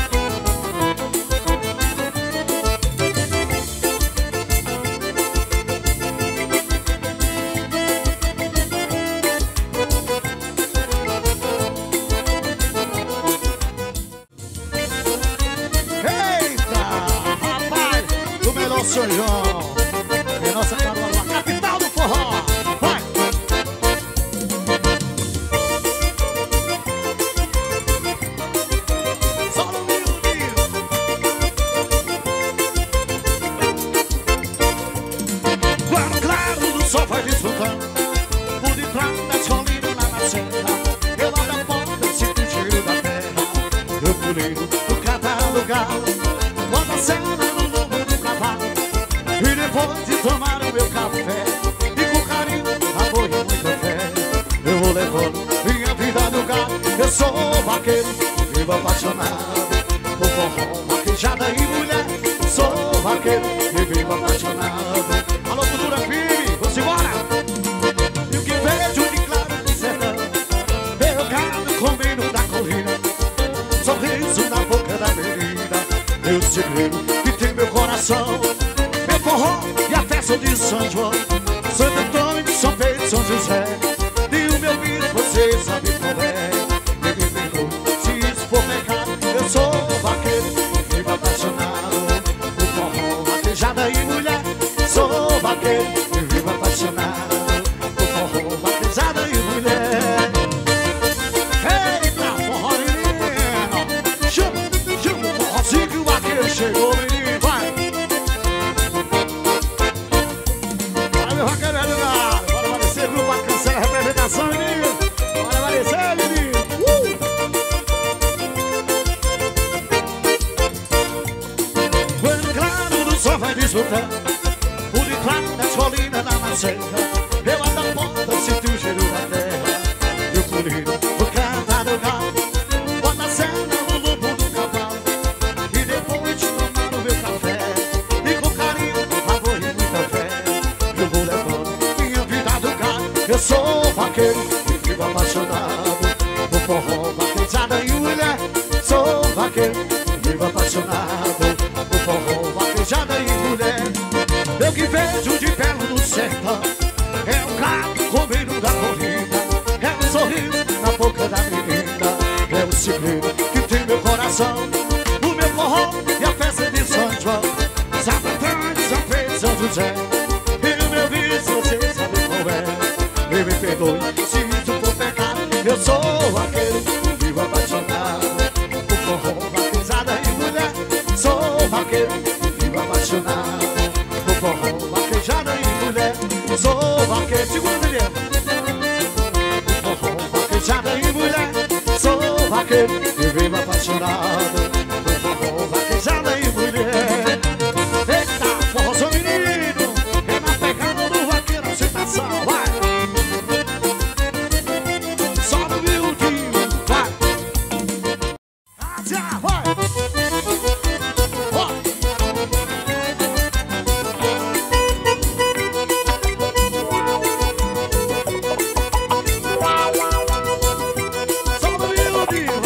São João, é nossa Caruaru, capital do forró. Vai! Só no miudinho. Claro, claro, do sol vai desfrutando, por detrás das colinas lá na serra. Eu abro a porta, sinto o cheiro da terra. Eu pulei do cantar do galo, bota a cena no lombo do cavalo. E depois de tomar o meu café, e com carinho, amor e muita fé, eu vou levando minha vida no gado. Eu sou vaqueiro, vivo apaixonado por forró, vaquejada e mulher. Sou vaqueiro e vivo apaixonado. Alô, Cultura Firme, vamos embora! E o que vejo de claro no sertão, meu gado comendo da corrida, sorriso na boca da menina, meu segredo que tem meu coração. Forró e a festa de São João, Santo Antônio, São Pedro, São José. E o meu vídeo você sabe como é. Me perdoe se isso for pecado. Eu sou vaqueiro, vivo apaixonado por forró, vaquejada e mulher. Sou vaqueiro, vivo apaixonado por forró, vaquejada e mulher. Eita, forró menino, chama, chama o forrozinho que o vaqueiro chegou, menino. Bora aparecer, menino! Uh! Quando claro do sol vai desfrutar, por detrás das colinas da maceira, eu abro a porta, sinto o cheiro da terra. Eu pulei o cantar do galo, bota a cena no lombo do cavalo. E depois de tomar o meu café, e com carinho, amor e muita fé, eu vou levando minha vida do galo. Eu sou vaqueiro e vivo apaixonado apaixonado por forró, vaquejada e mulher. Eu que vejo de perto do sertão é o carro comendo da corrida, é o sorriso na boca da menina, é o segredo que tem meu coração. O meu forró e a festa de São João, Sapatão de São Pedro e São José. E o meu vício você sabe qual é. E me perdoe se isso for pecado, eu sou vaqueiro, vivo apaixonado por forró, vaquejada e mulher. Sou vaqueiro, vivo apaixonado por forró, vaquejada e mulher. Sou vaqueiro, segura o menino. Por forró, vaquejada e mulher. Sou vaqueiro, vivo apaixonado por forró, vaquejada e mulher. Eita, forró, sou menino, é na pegada do vaqueiro, aceitação, vai. Sobe o miudinho, vai. Até, vai. Ó. Sobe o miudinho.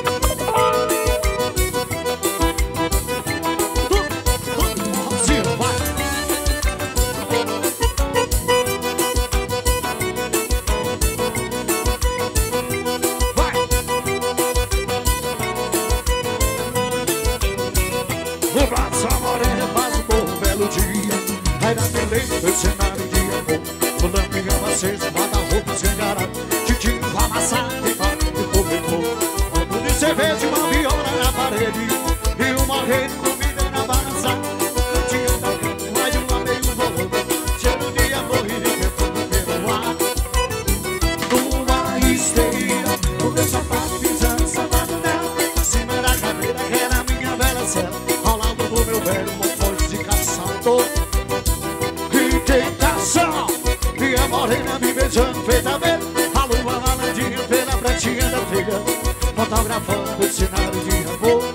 O braço a morena faz um bom belo dia. Aí na beleza do cenário de amor, o lampião aceso, guarda-roupa escancarado, titinho amassado e fato de cobertor, copo de cerveja e uma viola na parede, e uma rede comida na balança, cantinho da cama, mais uma meio volume, cheiro de amor e de perfume pelo ar. Numa esteira, o meu sapato pisando, sapato dela, acima da cadeira que era minha bela cela, o meu velho monfões de caçador. Que tentação, e a morena me beijando feita verde, a lua malandinha pela pratinha da trilha, fotografando esse cenário de amor.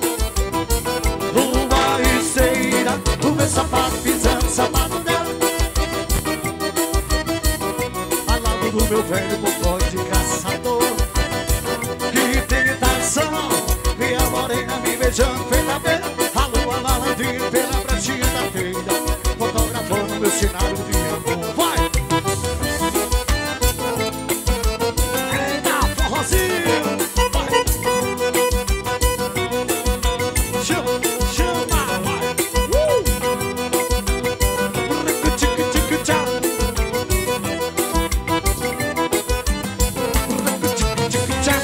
Lua esteira, o meu sapato pisando o sapato dela, ao lado do meu velho monfões de caçador. Que tentação, e a morena me beijando feita verde, pela pratinha da telha, fotografando meu cenário de amor. Vai! Eita, forrozinho! Vai! Chama, chama, vai! Uh! Rico-tic-tic-tchá. Rico-tic-tic-tchá.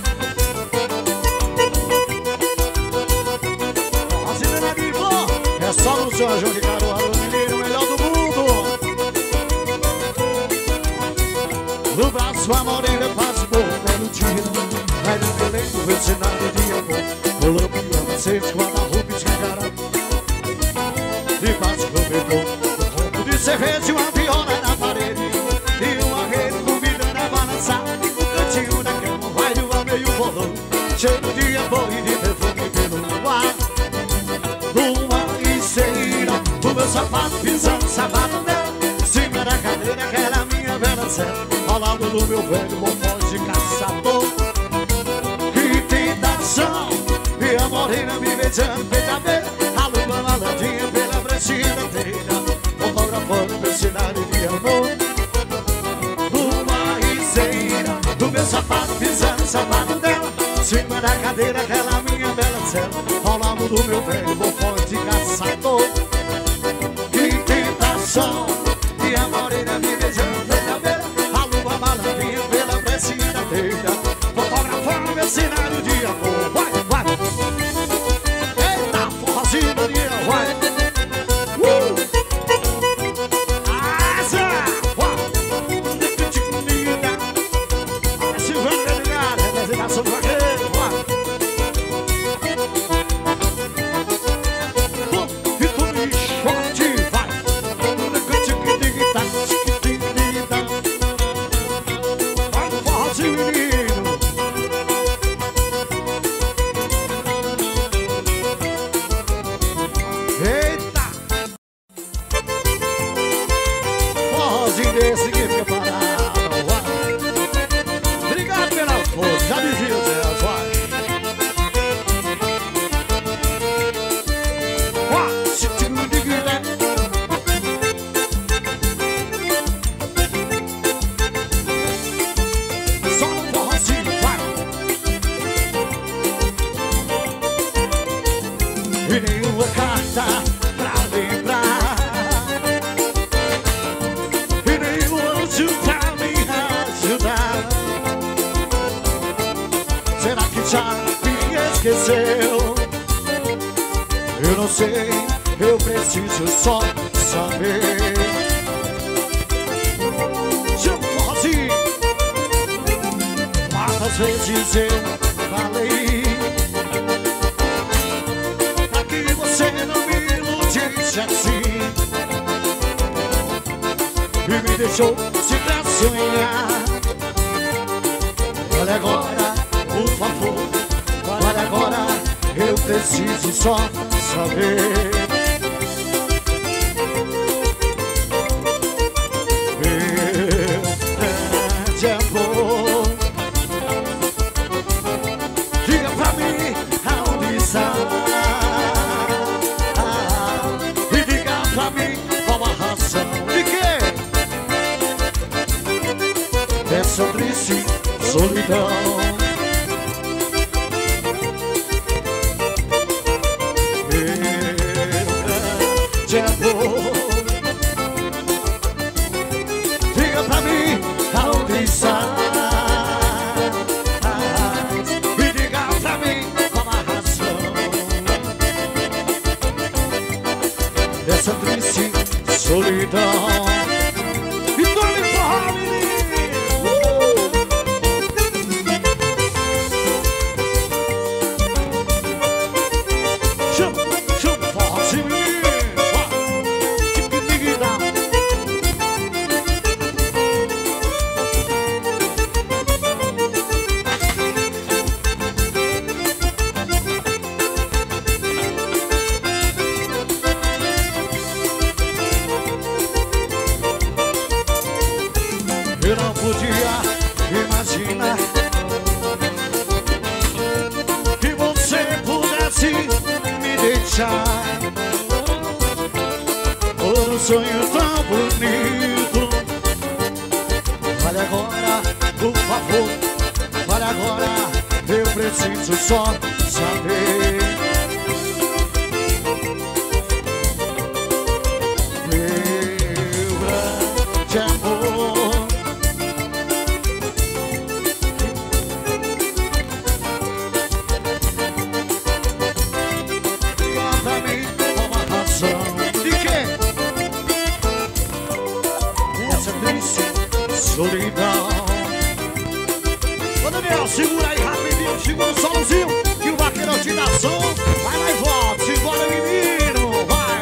É só no seu João de Caruaru, o menino melhor do mundo. No braço a morena faz um bom belo dia. Vai na beleza do cenário de amor, o lampião aceso, guarda-roupa escancarado, e faz o cobertor, um copo de cerveja e uma viola na parede, e uma rede convidando a balançar, o cantinho da cama vai de uma meio volume, cheiro de amor e de perfume pelo ar. O meu sapato pisando o sapato dela, em cima da cadeira que era minha bela cela, ao lado do meu velho monfões de caçador. Que tentação, e a morena me beijando feita verde, a lua malandinha pela brechinha da telha, fotografando meu cenário de amor. Uma riseira, o meu sapato pisando o sapato dela, em cima da cadeira que era minha bela cela, ao lado do meu velho monfões de caçador. E a morena me beijando feita verde, a lua malandrinha pela brechinha da telha, fotografando meu cenário de amor. Vai, vai! Eita, forrozinho, Daniel, vai! Uh! Asa! Vai! Tic-tic-tic-tic. A Silvana Delegada, representação do vaqueiro, vai! e nenhuma carta pra lembrar, e nenhum anjo pra me ajudar. Será que já me esqueceu? Eu não sei, eu preciso só saber. Chama-se. Quantas vezes eu falei pra que você não me iludisse assim e me deixou sempre a sonhar. Olha agora, por favor, olha agora, eu preciso só saber. Grande amor, diga pra mim aonde está, e diga pra mim qual a razão de quê? Dessa triste solidão. De amor, diga pra mim aonde está, e diga pra mim qual a razão dessa triste solidão. E Tony Forró, menino! Chama, chama, forró, sim, menino! Eu não podia imaginar que você pudesse me deixar por um sonho tão bonito. Fale agora, por favor, fale agora, eu preciso só saber. Meu grande amor, solidão. Ô Daniel, segura aí rapidinho, segura o solzinho que o vaqueiro te dá som. Vai lá e volta, simbora menino, vai.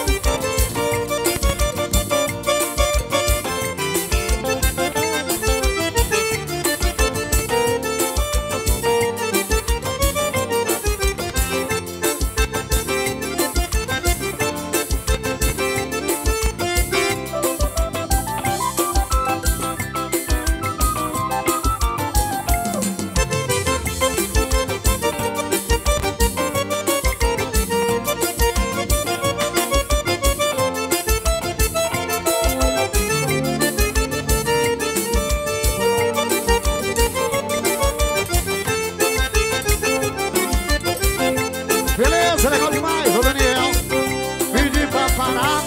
Beleza, legal demais, ô Daniel. Pedi pra parar.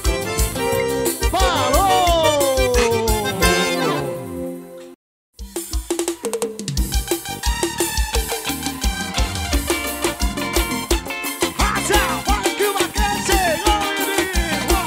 Parou! Racha, vai que o vaqueiro chegou, menino.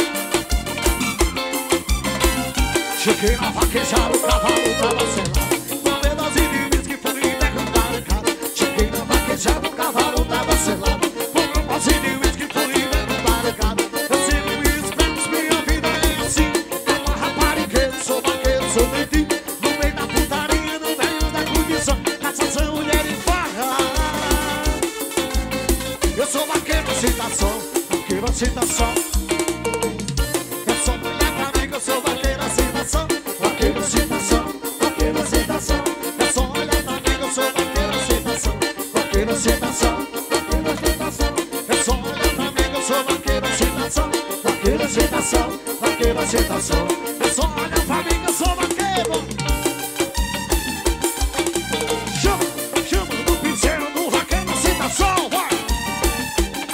Cheguei na vaquejada, o cavalo tava selado. Com pedaços de whisky foi derrubado, cara. Cheguei na vaquejada, o cavalo tava selado. Com um pozinho de whisky foi derrubado, cara. Eu sempre me expresso, minha vida é assim. É uma rapariga, sou vaqueiro, sou mendigo. No meio da putaria, no meio da condição. Caçação, mulher e farra. Eu sou vaqueiro, aceitação. Vaqueiro, aceitação. É só mulher pra mim que eu sou vaqueiro, aceitação. Vaqueiro, aceitação. Vaqueiro, aceitação. É só olhar pra mim que eu sou vaqueiro, aceitação. Vaqueiro, aceitação. Vaqueiro, aceitação. É só olhar pra mim que eu sou vaqueiro, aceitação. Vaqueiro, aceitação. Vaqueiro, aceitação. É só olhar pra mim que eu sou vaqueiro. Chama, chama do pincel do vaqueiro, aceitação, vai.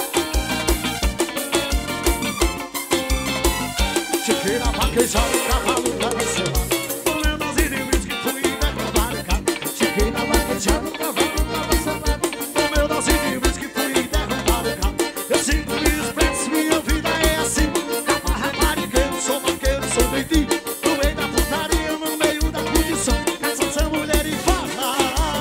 vaquejando, cavalo cabeceado. Tomei um dozinho de whisky, fui derrubar o carro. Cheguei na vaquejando, cavalo cabeceado. Tomei um dozinho de whisky, fui derrubar o carro. Eu sinto me expresso, minha vida é assim. Capa rapariqueiro, sou vaqueiro, sou doidinho. No meio da putaria, no meio da condição. Essa mulher e fala.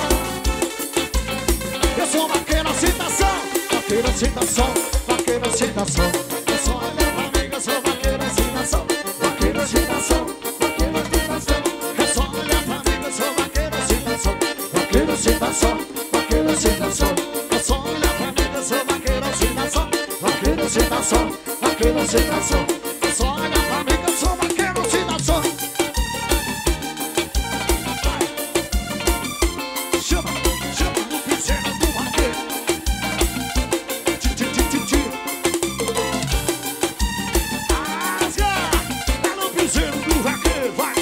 Eu sou vaqueiro, aceitação. Vaqueiro, aceitação. Vaqueiro, aceitação. Eu só olhar pra mim, eu sou vaqueiro, aceitação. Vaqueiro, aceitação. Vaqueiro, aceitação. É só olhar pra mim, eu sou vaqueiro, aceitação. Vaqueiro, aceitação. Vaqueiro, aceitação. É só olhar pra mim, eu sou vaqueiro, aceitação. Vaqueiro, aceitação. Vaqueiro, aceitação. É só olhar pra mim, eu sou vaqueiro, aceitação. Chama, chama no pincel do vaqueiro. Ti, ti, ti, ti, ti. Rasga! Tá no pincel do vaqueiro, vai!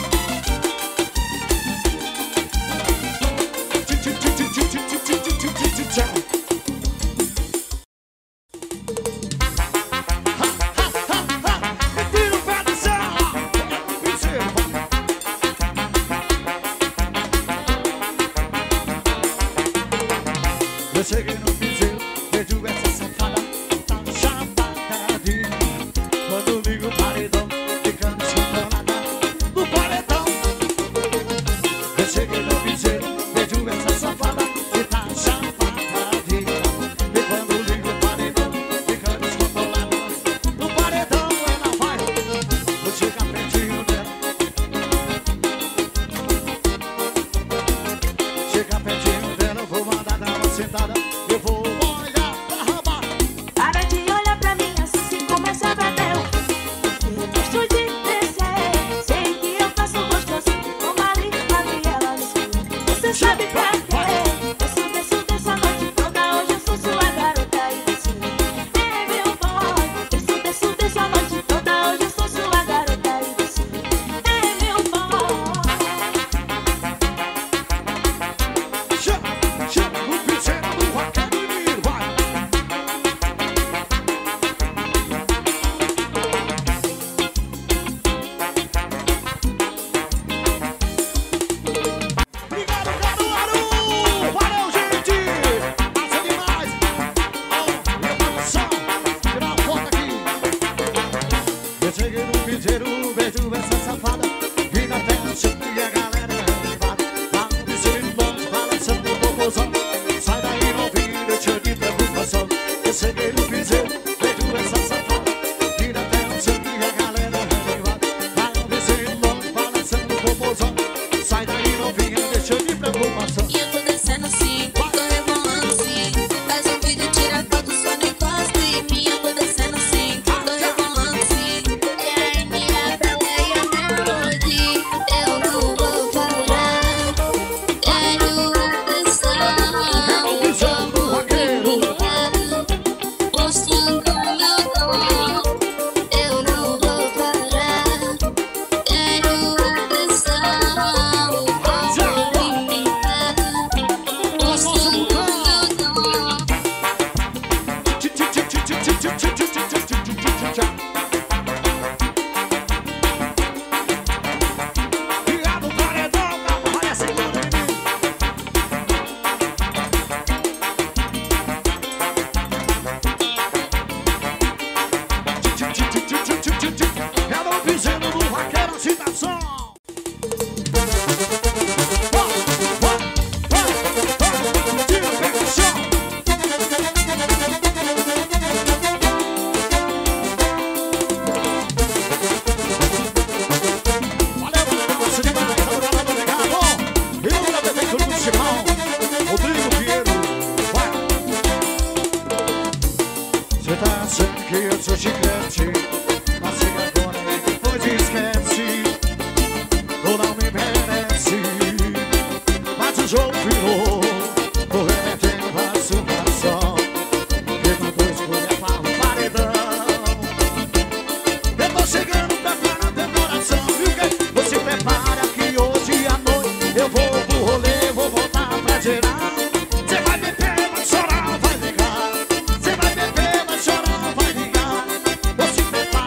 Ti, ti, ti, ti, ti, ti, ti, ti, ti, ti, ti, ti, ti. Ha, ha, ha, ha! E tira o pé do céu! No pincel, vai! Eu cheguei no piseiro, vejo essa safada, tá chapadinha. Quando ligo o paredão, ficando escandalada no paredão. Eu cheguei no piseiro, vejo essa safada, que tá chapadinha. E quando ligo o paredão, ficando escandalada no paredão. Ela vai, vou chegar pertinho dela. Chega pertinho dela, eu vou mandar dar uma sentada. Eu vou olhar pra raba. Para de olhar pra mim assim, começa a bater. Eu gosto de descer, sei que eu faço gostosinho. Com marido, e ela me escuta. Você sabe pra quê? Eu sou desço dessa noite toda. Hoje eu sou sua garota e desci. É meu boy. Eu sou desço dessa noite toda. Hoje eu sou sua garota e desci. É meu boy. Chama, chama no pincel do vaqueiro e me vai. Obrigado, Caruaru! Valeu, gente! Massa demais! Ó, minha produção, tirar uma foto aqui. Eu cheguei no piseiro, vejo essa safada, e na tela chama e a galera animada. Lá no piseiro, longe, balançando o popozão. Sai daí, novinho, deixa de preocupação. Eu cheguei no piseiro, vejo essa safada, e na tela chama e a galera animada. Lá no piseiro, longe, balançando o popozão. Sai daí, novinho, deixa de preocupação. E eu tô descendo assim, tô rebolando assim. Faz um vídeo, tira foto, só não encosta em mim. Eu tô descendo assim, tô rebolando assim. É minha praia, melodia. Eu não vou parar. Quero atenção. Pisando o vaqueiro. Mostrando meu dom. Eu não vou parar. Quero atenção. Mostrando meu dom. Ti, ti, ti, ti, ti, ti, ti, ti, ti, ti, ti, ti, ti, ti, ti. Obrigado, paredão, vai a segunda, menino. Ti, ti, ti, ti, ti, ti, ti, ti. Cada um pisando no vaqueiro, agitação. Vai, vai, vai, vai. Tira o pé do chão. Valeu, galera, massa demais. Adorado, obrigado. E o meu prefeito municipal, Rodrigo Pinheiro. Vai. Cê tá achando que eu sou chiclete, mas chega agora e depois esquece. Ou não me merece. Mas o jogo virou, tô remetendo a sua ação. Que mandou escolher para o paredão. Eu tô chegando, preparando teu coração. Viu que? Você prepara que hoje à noite eu vou pro rolê, vou voltar pra geral. Cê vai beber, vai chorar, vai ligar. Cê vai beber, vai chorar, vai ligar. Você prepara.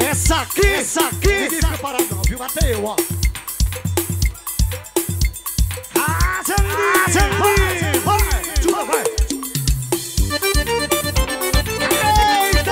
Essa aqui, essa aqui, ninguém fica parado não, viu? Até eu, ó. Ah, Zé vai, vai, Jura, vai. Eita!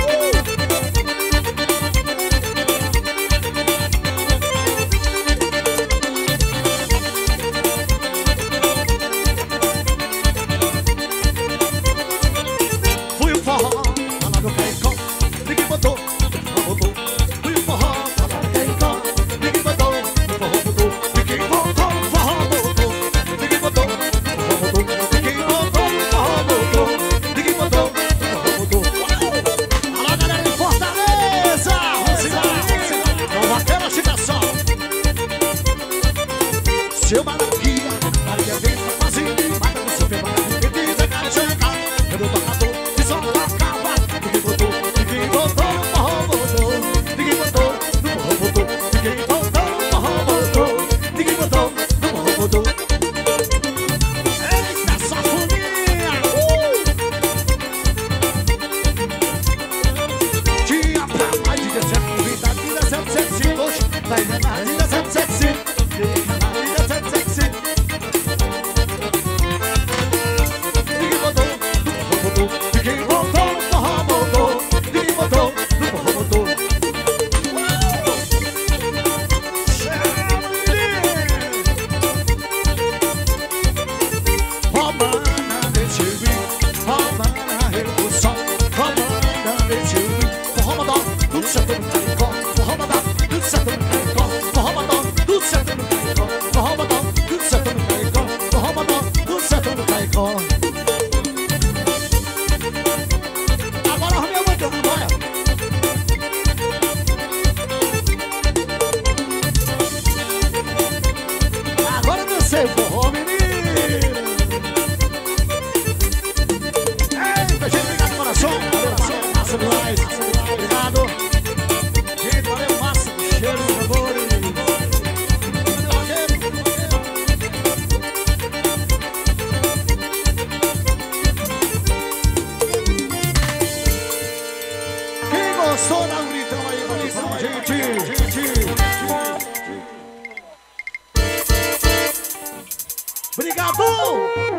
Fui o forró, lá no Caicó, ninguém botou, não botou. Fui o forró, lá no Caicó, ninguém botou, o forró botou. Ninguém botou, o forró botou. Ninguém botou, o forró botou. Ninguém botou, o forró botou. Ninguém botou, o forró botou. Alô, galera de Fortaleza! Não aquela agitação. Seu Maravilha, Maria vem pra fazer. Mata no seu pé, mata no pé, diz a cara chegar. Cadê o tocador? Que só tocava. Ninguém botou, ninguém botou, o forró botou. Ninguém botou, no forró botou. Ninguém botou, no forró botou. Ninguém botou, no forró botou. Eita, safoninha! Uh! Tinha pra mais de dezessete, vinte, dezessete, sete, cinco, hoje. Vai na dezessete, sete, cinco. Ninguém botou, no forró botou. Ninguém botou, no forró botou. Romana, deixa eu vir. Romana, eu só. Romana, deixa eu vir. Forró modó, do setor do Caicó. Forró modó, do setor do Caicó. Forró modó, do setor do Caicó. Forró modó, do setor do Caicó. Forró modó, do setor do Caicó. Agora arrumei a bandeira, bora. Agora dancei o forró, menino. Eita, gente, obrigado, coração. Valeu, valeu, massa demais. Obrigado. Gente, valeu, massa. Cheiro de sabores. Quem gostou, dá um gritão aí pra mim, pra gente, gente. Obrigado!